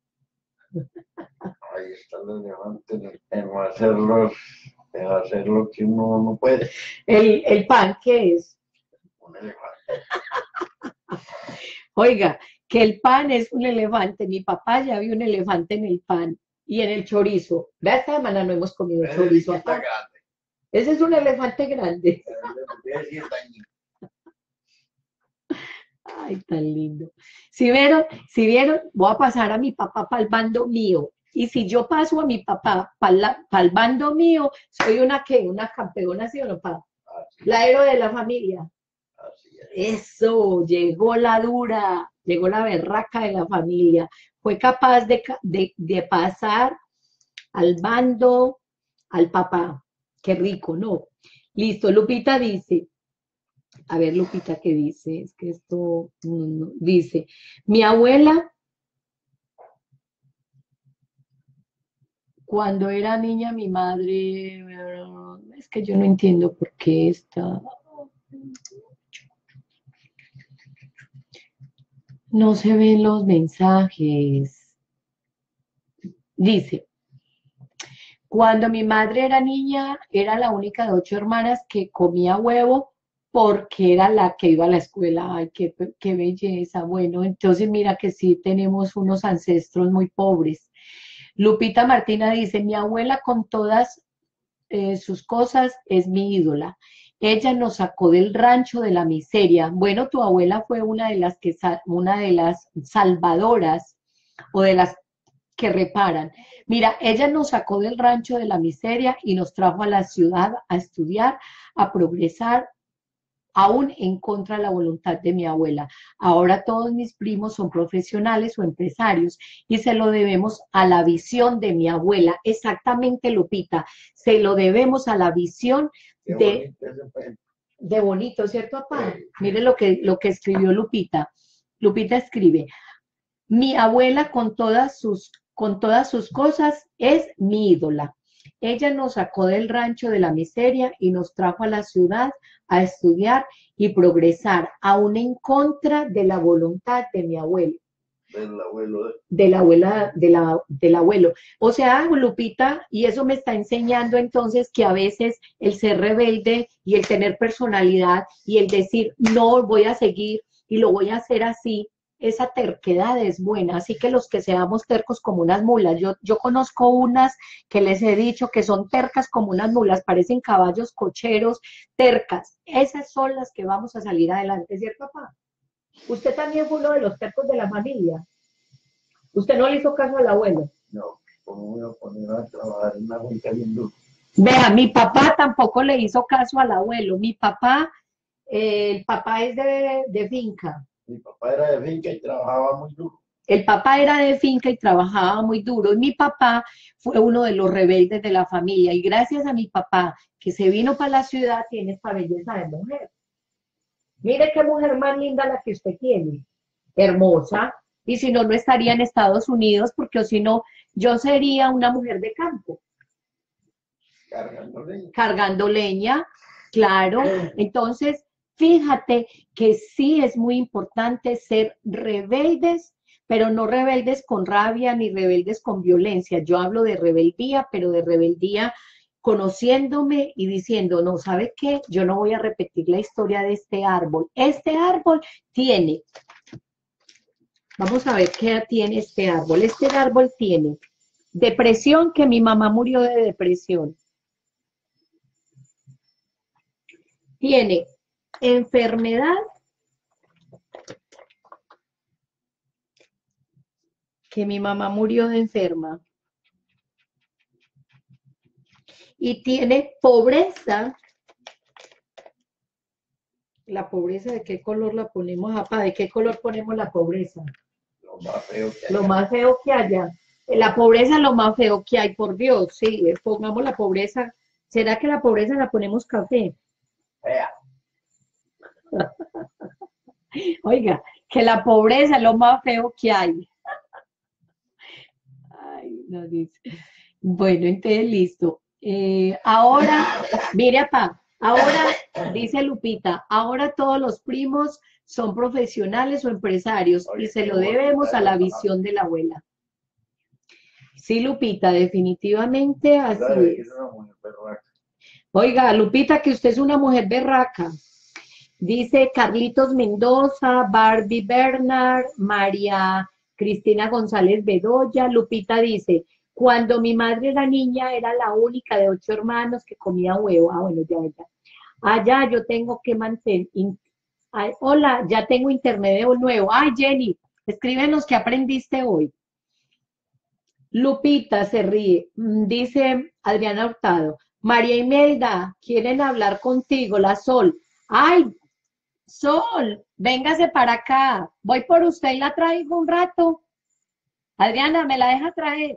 Ahí está el elefante en, en hacerlos, en hacer lo que uno no puede. El, el pan, ¿qué es? Un elefante. Oiga, que el pan es un elefante. Mi papá ya vio un elefante en el pan y en el chorizo. Vea, esta semana no hemos comido Ese chorizo sí está acá. grande. Ese es un elefante grande. Ese sí está ñico. Ay, tan lindo. Si vieron, si vieron, voy a pasar a mi papá para el bando mío. Y si yo paso a mi papá para el bando mío, soy una ¿qué? Una campeona, ¿sí o no, papá? Así, La héroe de la familia. así es. Eso, llegó la dura, llegó la berraca de la familia. Fue capaz de, ca- de, de pasar al bando, al papá. Qué rico, ¿no? Listo, Lupita dice, a ver, Lupita, ¿qué dice? Es que esto no, no, dice, mi abuela, cuando era niña, mi madre, es que yo no entiendo por qué está, no se ven los mensajes. Dice, cuando mi madre era niña, era la única de ocho hermanas que comía huevo porque era la que iba a la escuela. Ay, qué, qué belleza. Bueno, entonces mira que sí tenemos unos ancestros muy pobres. Lupita Martina dice, mi abuela con todas eh, sus cosas es mi ídola. Ella nos sacó del rancho de la miseria. Bueno, tu abuela fue una de las que una de las salvadoras o de las que reparan. Mira, ella nos sacó del rancho de la miseria y nos trajo a la ciudad a estudiar, a progresar, aún en contra de la voluntad de mi abuela. Ahora todos mis primos son profesionales o empresarios y se lo debemos a la visión de mi abuela. Exactamente, Lupita, se lo debemos a la visión Qué de, bonito ese puente. de bonito, ¿cierto, papá? Mire lo que, lo que escribió Lupita. Lupita escribe, mi abuela con todas sus, con todas sus cosas es mi ídola. Ella nos sacó del rancho de la miseria y nos trajo a la ciudad a estudiar y progresar, aún en contra de la voluntad de mi abuelo. Del abuelo. De... De la abuela, de la, del abuelo. O sea, Lupita, y eso me está enseñando entonces que a veces el ser rebelde y el tener personalidad y el decir, no, voy a seguir y lo voy a hacer así, esa terquedad es buena, así que los que seamos tercos como unas mulas, yo, yo conozco unas que les he dicho que son tercas como unas mulas, parecen caballos cocheros, tercas, esas son las que vamos a salir adelante, ¿cierto, papá? Usted también fue uno de los tercos de la familia, usted no le hizo caso al abuelo. No, ¿cómo voy a poner a trabajar en una finca bien duro? Vea, mi papá tampoco le hizo caso al abuelo, mi papá, eh, el papá es de, de finca. Mi papá era de finca y trabajaba muy duro. El papá era de finca y trabajaba muy duro. Y mi papá fue uno de los rebeldes de la familia. Y gracias a mi papá, que se vino para la ciudad, tiene esta belleza de mujer. Mire qué mujer más linda la que usted tiene. Hermosa. Y si no, no estaría en Estados Unidos, porque o si no, yo sería una mujer de campo. Cargando leña. Cargando leña, claro. Entonces, fíjate que sí es muy importante ser rebeldes, pero no rebeldes con rabia ni rebeldes con violencia. Yo hablo de rebeldía, pero de rebeldía conociéndome y diciendo, no, ¿sabe qué? Yo no voy a repetir la historia de este árbol. Este árbol tiene, vamos a ver qué tiene este árbol. Este árbol tiene depresión, que mi mamá murió de depresión. Tiene enfermedad, que mi mamá murió de enferma. Y tiene pobreza. La pobreza, ¿de qué color la ponemos, papá? ¿De qué color ponemos la pobreza? Lo más feo que Lo haya. más feo que haya. La pobreza es lo más feo que hay, por Dios. Sí, pongamos la pobreza. ¿Será que la pobreza la ponemos café? Fea. Oiga, que la pobreza es lo más feo que hay. Ay, no dice. Bueno, entonces listo. Eh, ahora, mire, papá, ahora, dice Lupita, ahora todos los primos son profesionales o empresarios y se lo debemos a la visión de la abuela. Sí, Lupita, definitivamente así es. Oiga, Lupita, que usted es una mujer berraca. Dice Carlitos Mendoza, Barbie Bernard, María Cristina González Bedoya. Lupita dice, cuando mi madre era niña era la única de ocho hermanos que comía huevo. Ah, bueno, ya, ya. Ah, ya, yo tengo que mantener... Ay, hola, ya tengo internet de nuevo. Ay, Jenny, escríbenos qué aprendiste hoy. Lupita se ríe. Dice Adriana Hurtado, María Imelda, quieren hablar contigo, la Sol. Ay, Sol, véngase para acá. Voy por usted y la traigo un rato. Adriana, ¿me la deja traer?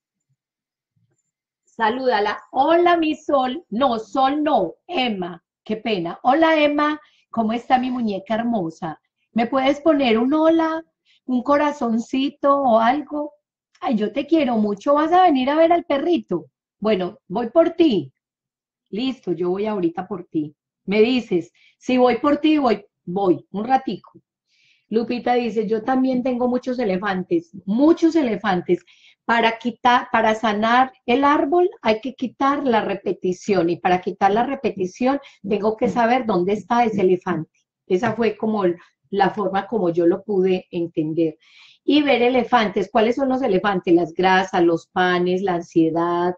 Salúdala. Hola, mi Sol. No, Sol no. Emma, qué pena. Hola, Emma. ¿Cómo está mi muñeca hermosa? ¿Me puedes poner un hola, un corazoncito o algo? Ay, yo te quiero mucho. ¿Vas a venir a ver al perrito? Bueno, voy por ti. Listo, yo voy ahorita por ti. Me dices, si voy por ti, voy, voy, un ratico. Lupita dice, yo también tengo muchos elefantes, muchos elefantes. Para quitar, para sanar el árbol hay que quitar la repetición y para quitar la repetición tengo que saber dónde está ese elefante. Esa fue como la forma como yo lo pude entender. Y ver elefantes, ¿cuáles son los elefantes? Las grasas, los panes, la ansiedad.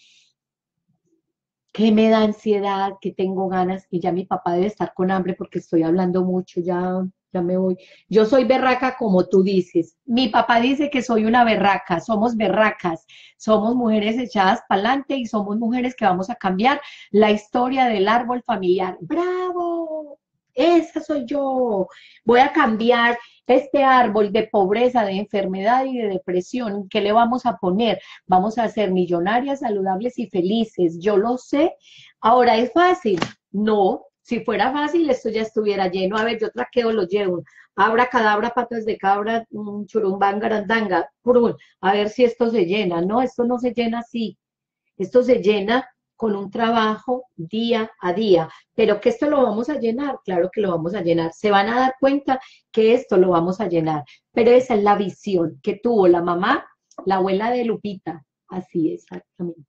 ¿Qué me da ansiedad? ¿Qué tengo ganas? Y ya mi papá debe estar con hambre porque estoy hablando mucho, ya, ya me voy. Yo soy berraca como tú dices. Mi papá dice que soy una berraca, somos berracas, somos mujeres echadas para adelante y somos mujeres que vamos a cambiar la historia del árbol familiar. ¡Bravo! Esa soy yo. Voy a cambiar este árbol de pobreza, de enfermedad y de depresión. ¿Qué le vamos a poner? Vamos a ser millonarias, saludables y felices. Yo lo sé. Ahora, ¿es fácil? No. Si fuera fácil, esto ya estuviera lleno. A ver, yo traqueo, lo llevo. Abra, cadabra, patas de cabra, mm, churumbán, garandanga, purún. A ver si esto se llena. No, esto no se llena así. Esto se llena con un trabajo día a día. Pero que esto lo vamos a llenar, claro que lo vamos a llenar. Se van a dar cuenta que esto lo vamos a llenar. Pero esa es la visión que tuvo la mamá, la abuela de Lupita. Así exactamente.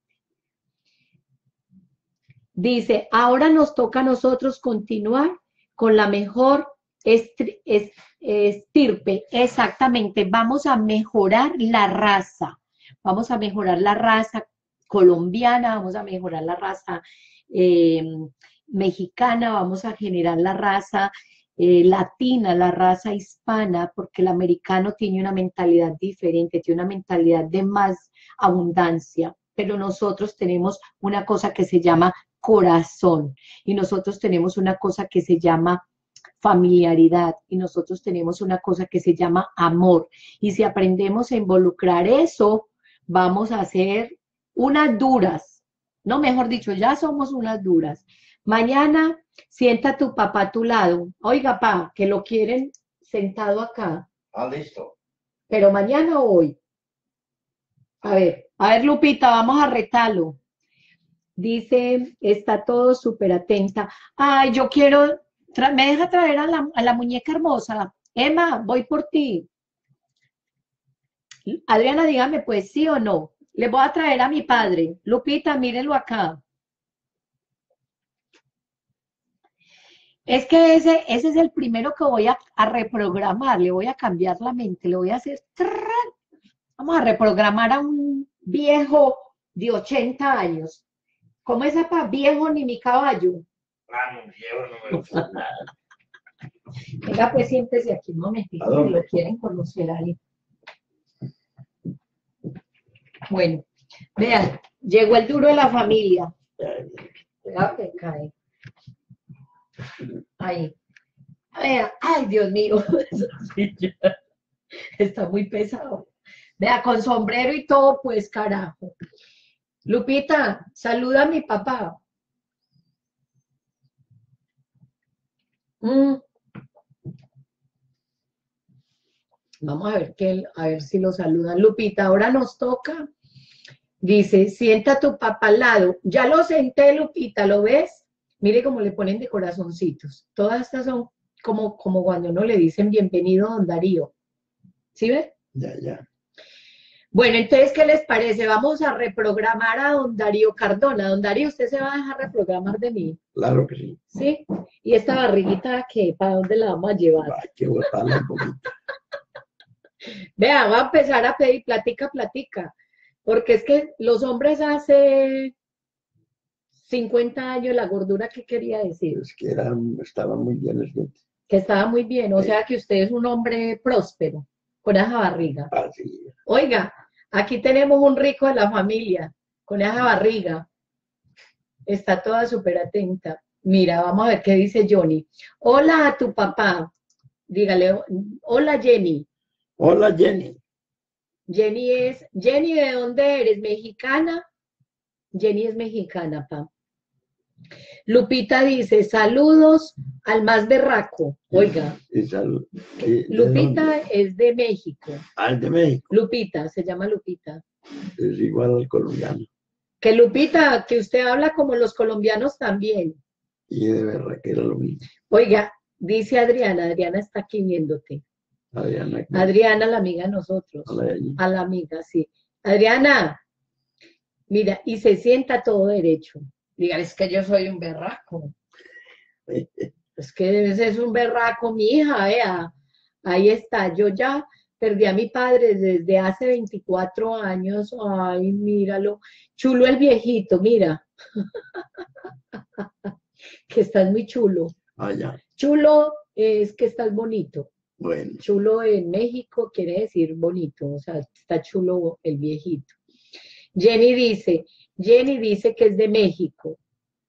Dice, ahora nos toca a nosotros continuar con la mejor estri- es- estirpe. Exactamente, vamos a mejorar la raza. Vamos a mejorar la raza colombiana, vamos a mejorar la raza eh, mexicana, vamos a generar la raza eh, latina, la raza hispana, porque el americano tiene una mentalidad diferente, tiene una mentalidad de más abundancia, pero nosotros tenemos una cosa que se llama corazón y nosotros tenemos una cosa que se llama familiaridad y nosotros tenemos una cosa que se llama amor. Y si aprendemos a involucrar eso, vamos a ser unas duras, no, mejor dicho, ya somos unas duras. Mañana sienta a tu papá a tu lado. Oiga, pa, que lo quieren sentado acá. Ah, listo. Pero mañana o hoy. A ver, a ver, Lupita, vamos a retarlo. Dice, está todo súper atenta. Ay, yo quiero, me deja traer a la, a la muñeca hermosa. Emma, voy por ti. Adriana, dígame, pues sí o no. Le voy a traer a mi padre. Lupita, mírenlo acá. Es que ese, ese es el primero que voy a, a reprogramar. Le voy a cambiar la mente. Le voy a hacer... Vamos a reprogramar a un viejo de ochenta años. ¿Cómo es apa? Viejo ni mi caballo. Ah, no, viejo, no me gusta nada. Venga, pues siéntese aquí un momentito, ¿A dónde? si lo quieren conocer ahí. Bueno, vean, llegó el duro de la familia. Cuidado que cae. Ahí. Vea, ay, Dios mío, sí, ya. Está muy pesado. Vea, con sombrero y todo, pues, carajo. Lupita, saluda a mi papá. Mm. Vamos a ver, que, a ver si lo saludan. Lupita, ahora nos toca. Dice, sienta a tu papá al lado. Ya lo senté, Lupita, ¿lo ves? Mire cómo le ponen de corazoncitos. Todas estas son como, como cuando no le dicen bienvenido, don Darío. ¿Sí ves? Ya, ya. Bueno, entonces, ¿qué les parece? Vamos a reprogramar a don Darío Cardona. Don Darío, ¿usted se va a dejar reprogramar de mí? Claro que sí. ¿Sí? ¿Y esta barriguita qué? ¿Para dónde la vamos a llevar? Hay que botarla un poquito. Vea, va a empezar a pedir platica, platica. Porque es que los hombres hace cincuenta años, la gordura, ¿qué quería decir? Es que era, estaba muy bien el diente. Que estaba muy bien, o Sí. sea que usted es un hombre próspero, con esa barriga. Así. Oiga, aquí tenemos un rico de la familia, con esa barriga. Está toda súper atenta. Mira, vamos a ver qué dice Johnny. Hola a tu papá. Dígale, hola Jenny. Hola, Jenny. Jenny es, Jenny, ¿de dónde eres? ¿Mexicana? Jenny es mexicana, pa. Lupita dice, saludos al más berraco. Oiga, Y sal- y- ¿de Lupita dónde? es de México. Ah, es de México. Lupita, se llama Lupita. Es igual al colombiano. Que Lupita, que usted habla como los colombianos también. Y de verdad que era lo mismo. Oiga, dice Adriana, Adriana está aquí viéndote. Adriana. Adriana, la amiga de nosotros. A la de allí. A la amiga, sí. Adriana, mira, y se sienta todo derecho. Diga, es que yo soy un berraco. Es que ese es un berraco, mi hija, vea. Ahí está, yo ya perdí a mi padre desde hace veinticuatro años. Ay, míralo. Chulo el viejito, mira. Que estás muy chulo. Ah, ya. Chulo es que estás bonito. Bueno. Chulo en México quiere decir bonito, o sea, está chulo el viejito. Jenny dice, Jenny dice que es de México.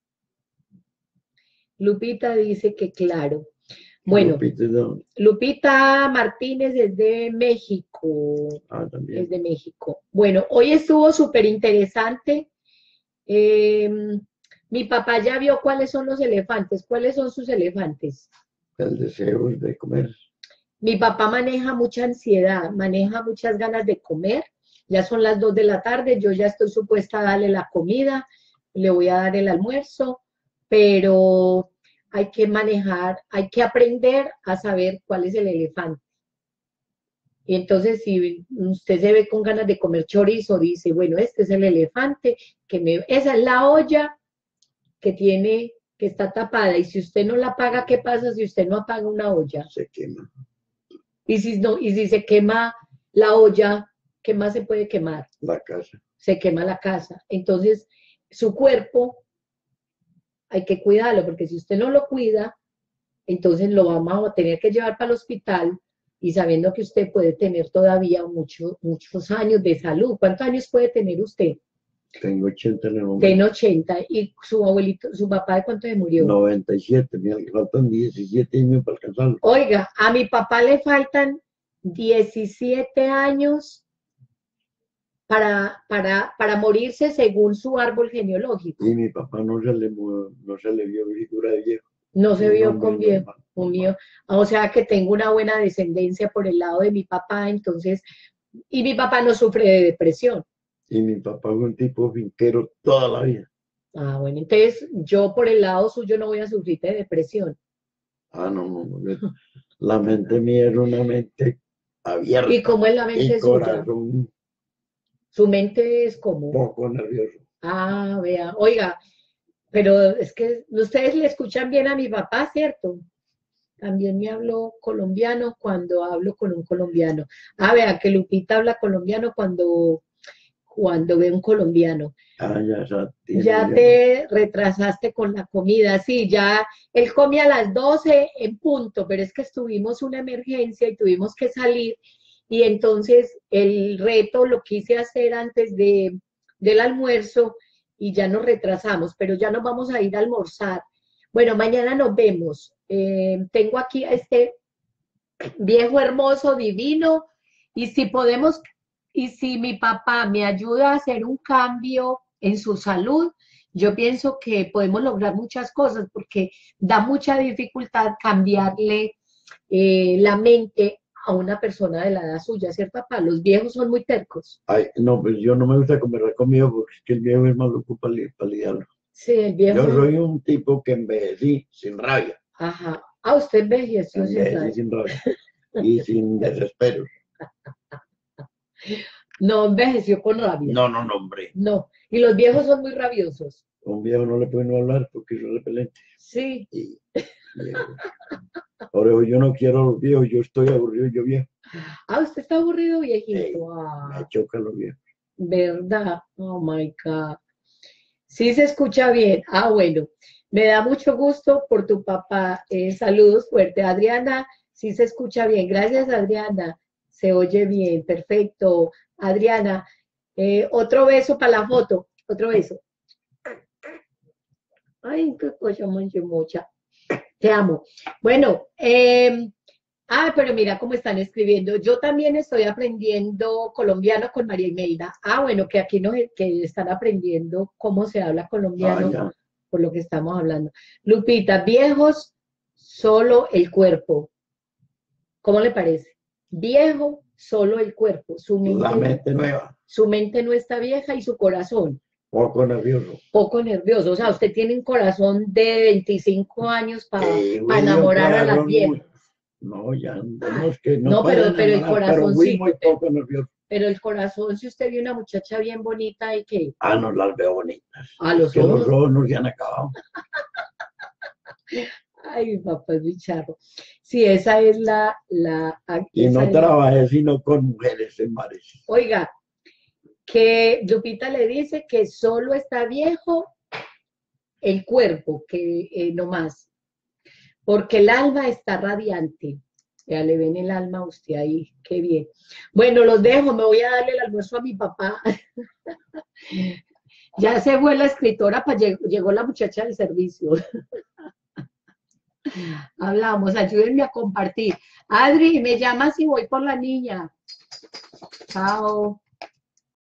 Lupita dice que claro. Bueno, Lupita, ¿de dónde? Lupita Martínez es de México. Ah, también. Es de México. Bueno, hoy estuvo súper interesante. Eh, Mi papá ya vio cuáles son los elefantes. ¿Cuáles son sus elefantes? El deseo de comer. Mi papá maneja mucha ansiedad, maneja muchas ganas de comer. Ya son las dos de la tarde, yo ya estoy supuesta a darle la comida, le voy a dar el almuerzo, pero hay que manejar, hay que aprender a saber cuál es el elefante. Y entonces, si usted se ve con ganas de comer chorizo, dice, bueno, este es el elefante, que me, esa es la olla que tiene, que está tapada, y si usted no la apaga, ¿qué pasa si usted no apaga una olla? Se quema. Y si, no, y si se quema la olla, ¿qué más se puede quemar? La casa. Se quema la casa. Entonces, su cuerpo hay que cuidarlo, porque si usted no lo cuida, entonces lo vamos a tener que llevar para el hospital y sabiendo que usted puede tener todavía mucho, muchos años de salud. ¿Cuántos años puede tener usted? Tengo ochenta en el momento. Tiene ochenta. ¿Y su abuelito, su papá de cuánto se murió? noventa y siete. Me faltan diecisiete años para alcanzarlo. Oiga, a mi papá le faltan diecisiete años para, para, para morirse según su árbol genealógico. Y mi papá no se le, no se le vio figura de viejo. No se Un vio hombre con viejo. normal. Un mío. O sea que tengo una buena descendencia por el lado de mi papá, entonces, y mi papá no sufre de depresión. Y mi papá fue un tipo finquero toda la vida. Ah, bueno, entonces yo por el lado suyo no voy a sufrir de depresión. Ah, no, no, no. La mente mía era una mente abierta. ¿Y cómo es la mente y suya? corazón Su mente es como. poco nervioso. Ah, vea, oiga, pero es que ustedes le escuchan bien a mi papá, ¿cierto? También me habló colombiano cuando hablo con un colombiano. Ah, vea, que Lupita habla colombiano cuando, cuando ve un colombiano. Ah, ya, ya, tiene Ya ya. te retrasaste con la comida, sí, ya él come a las doce en punto, pero es que estuvimos una emergencia y tuvimos que salir y entonces el reto lo quise hacer antes de, del almuerzo y ya nos retrasamos, pero ya nos vamos a ir a almorzar. Bueno, mañana nos vemos. Eh, tengo aquí a este viejo hermoso, divino, y si podemos, y si mi papá me ayuda a hacer un cambio en su salud, yo pienso que podemos lograr muchas cosas, porque da mucha dificultad cambiarle eh, la mente a una persona de la edad suya, ¿cierto, papá? Los viejos son muy tercos. Ay, no, pues yo no me gusta comer la comida porque es que el viejo es maluco para, li- para lidiarlo. Sí, el viejo. Yo soy un tipo que envejecí sin rabia. Ajá. Ah, usted envejeció sin Envejecí rabia. sin rabia. Y sin desespero. No envejeció con rabia. No, no, no, hombre. No. Y los viejos son muy rabiosos. A un viejo no le puede no hablar porque es repelente. Sí. Y, viejo. Por eso yo no quiero a los viejos, yo estoy aburrido, yo viejo. Ah, usted está aburrido, viejito. Ey, Ah, me chocan los viejos. ¿verdad? Oh my God. Sí se escucha bien. Ah, bueno. Me da mucho gusto por tu papá. Eh, saludos fuertes. Adriana, sí se escucha bien. Gracias, Adriana. Se oye bien. Perfecto. Adriana, eh, otro beso para la foto. Otro beso. Ay, qué cosa manche mucha. Te amo. Bueno, eh, ah, pero mira cómo están escribiendo. Yo también estoy aprendiendo colombiano con María Imelda. Ah, bueno, que aquí nos que están aprendiendo cómo se habla colombiano, Ah, ya. por lo que estamos hablando. Lupita, viejos, solo el cuerpo. ¿Cómo le parece? Viejo, solo el cuerpo. Su La mente, mente nueva, su mente no está vieja y su corazón poco nervioso. poco nervioso. O sea, usted tiene un corazón de veinticinco años para Eh, güey, enamorar a un las corazón viejas. muy- No, ya, no es que no, No, pero- pueden pero el enamorar, pero fui corazoncito, muy pero- poco nervioso. Pero el corazón, si usted vio una muchacha bien bonita y que Ah, no las veo bonitas. a Es los que los ojos, ojos no se han acabado. ay, mi papá es muy charro. Sí, esa es la, la, Y esa no es la- trabajé sino con mujeres en bares. Oiga, que Lupita le dice que solo está viejo el cuerpo, que eh, no más, porque el alma está radiante. Ya le ven el alma a usted ahí, qué bien. Bueno, los dejo, me voy a darle el almuerzo a mi papá. Ya se fue la escritora, pa, llegó, llegó la muchacha del servicio. Hablamos, ayúdenme a compartir. Adri, me llamas y voy por la niña. Chao.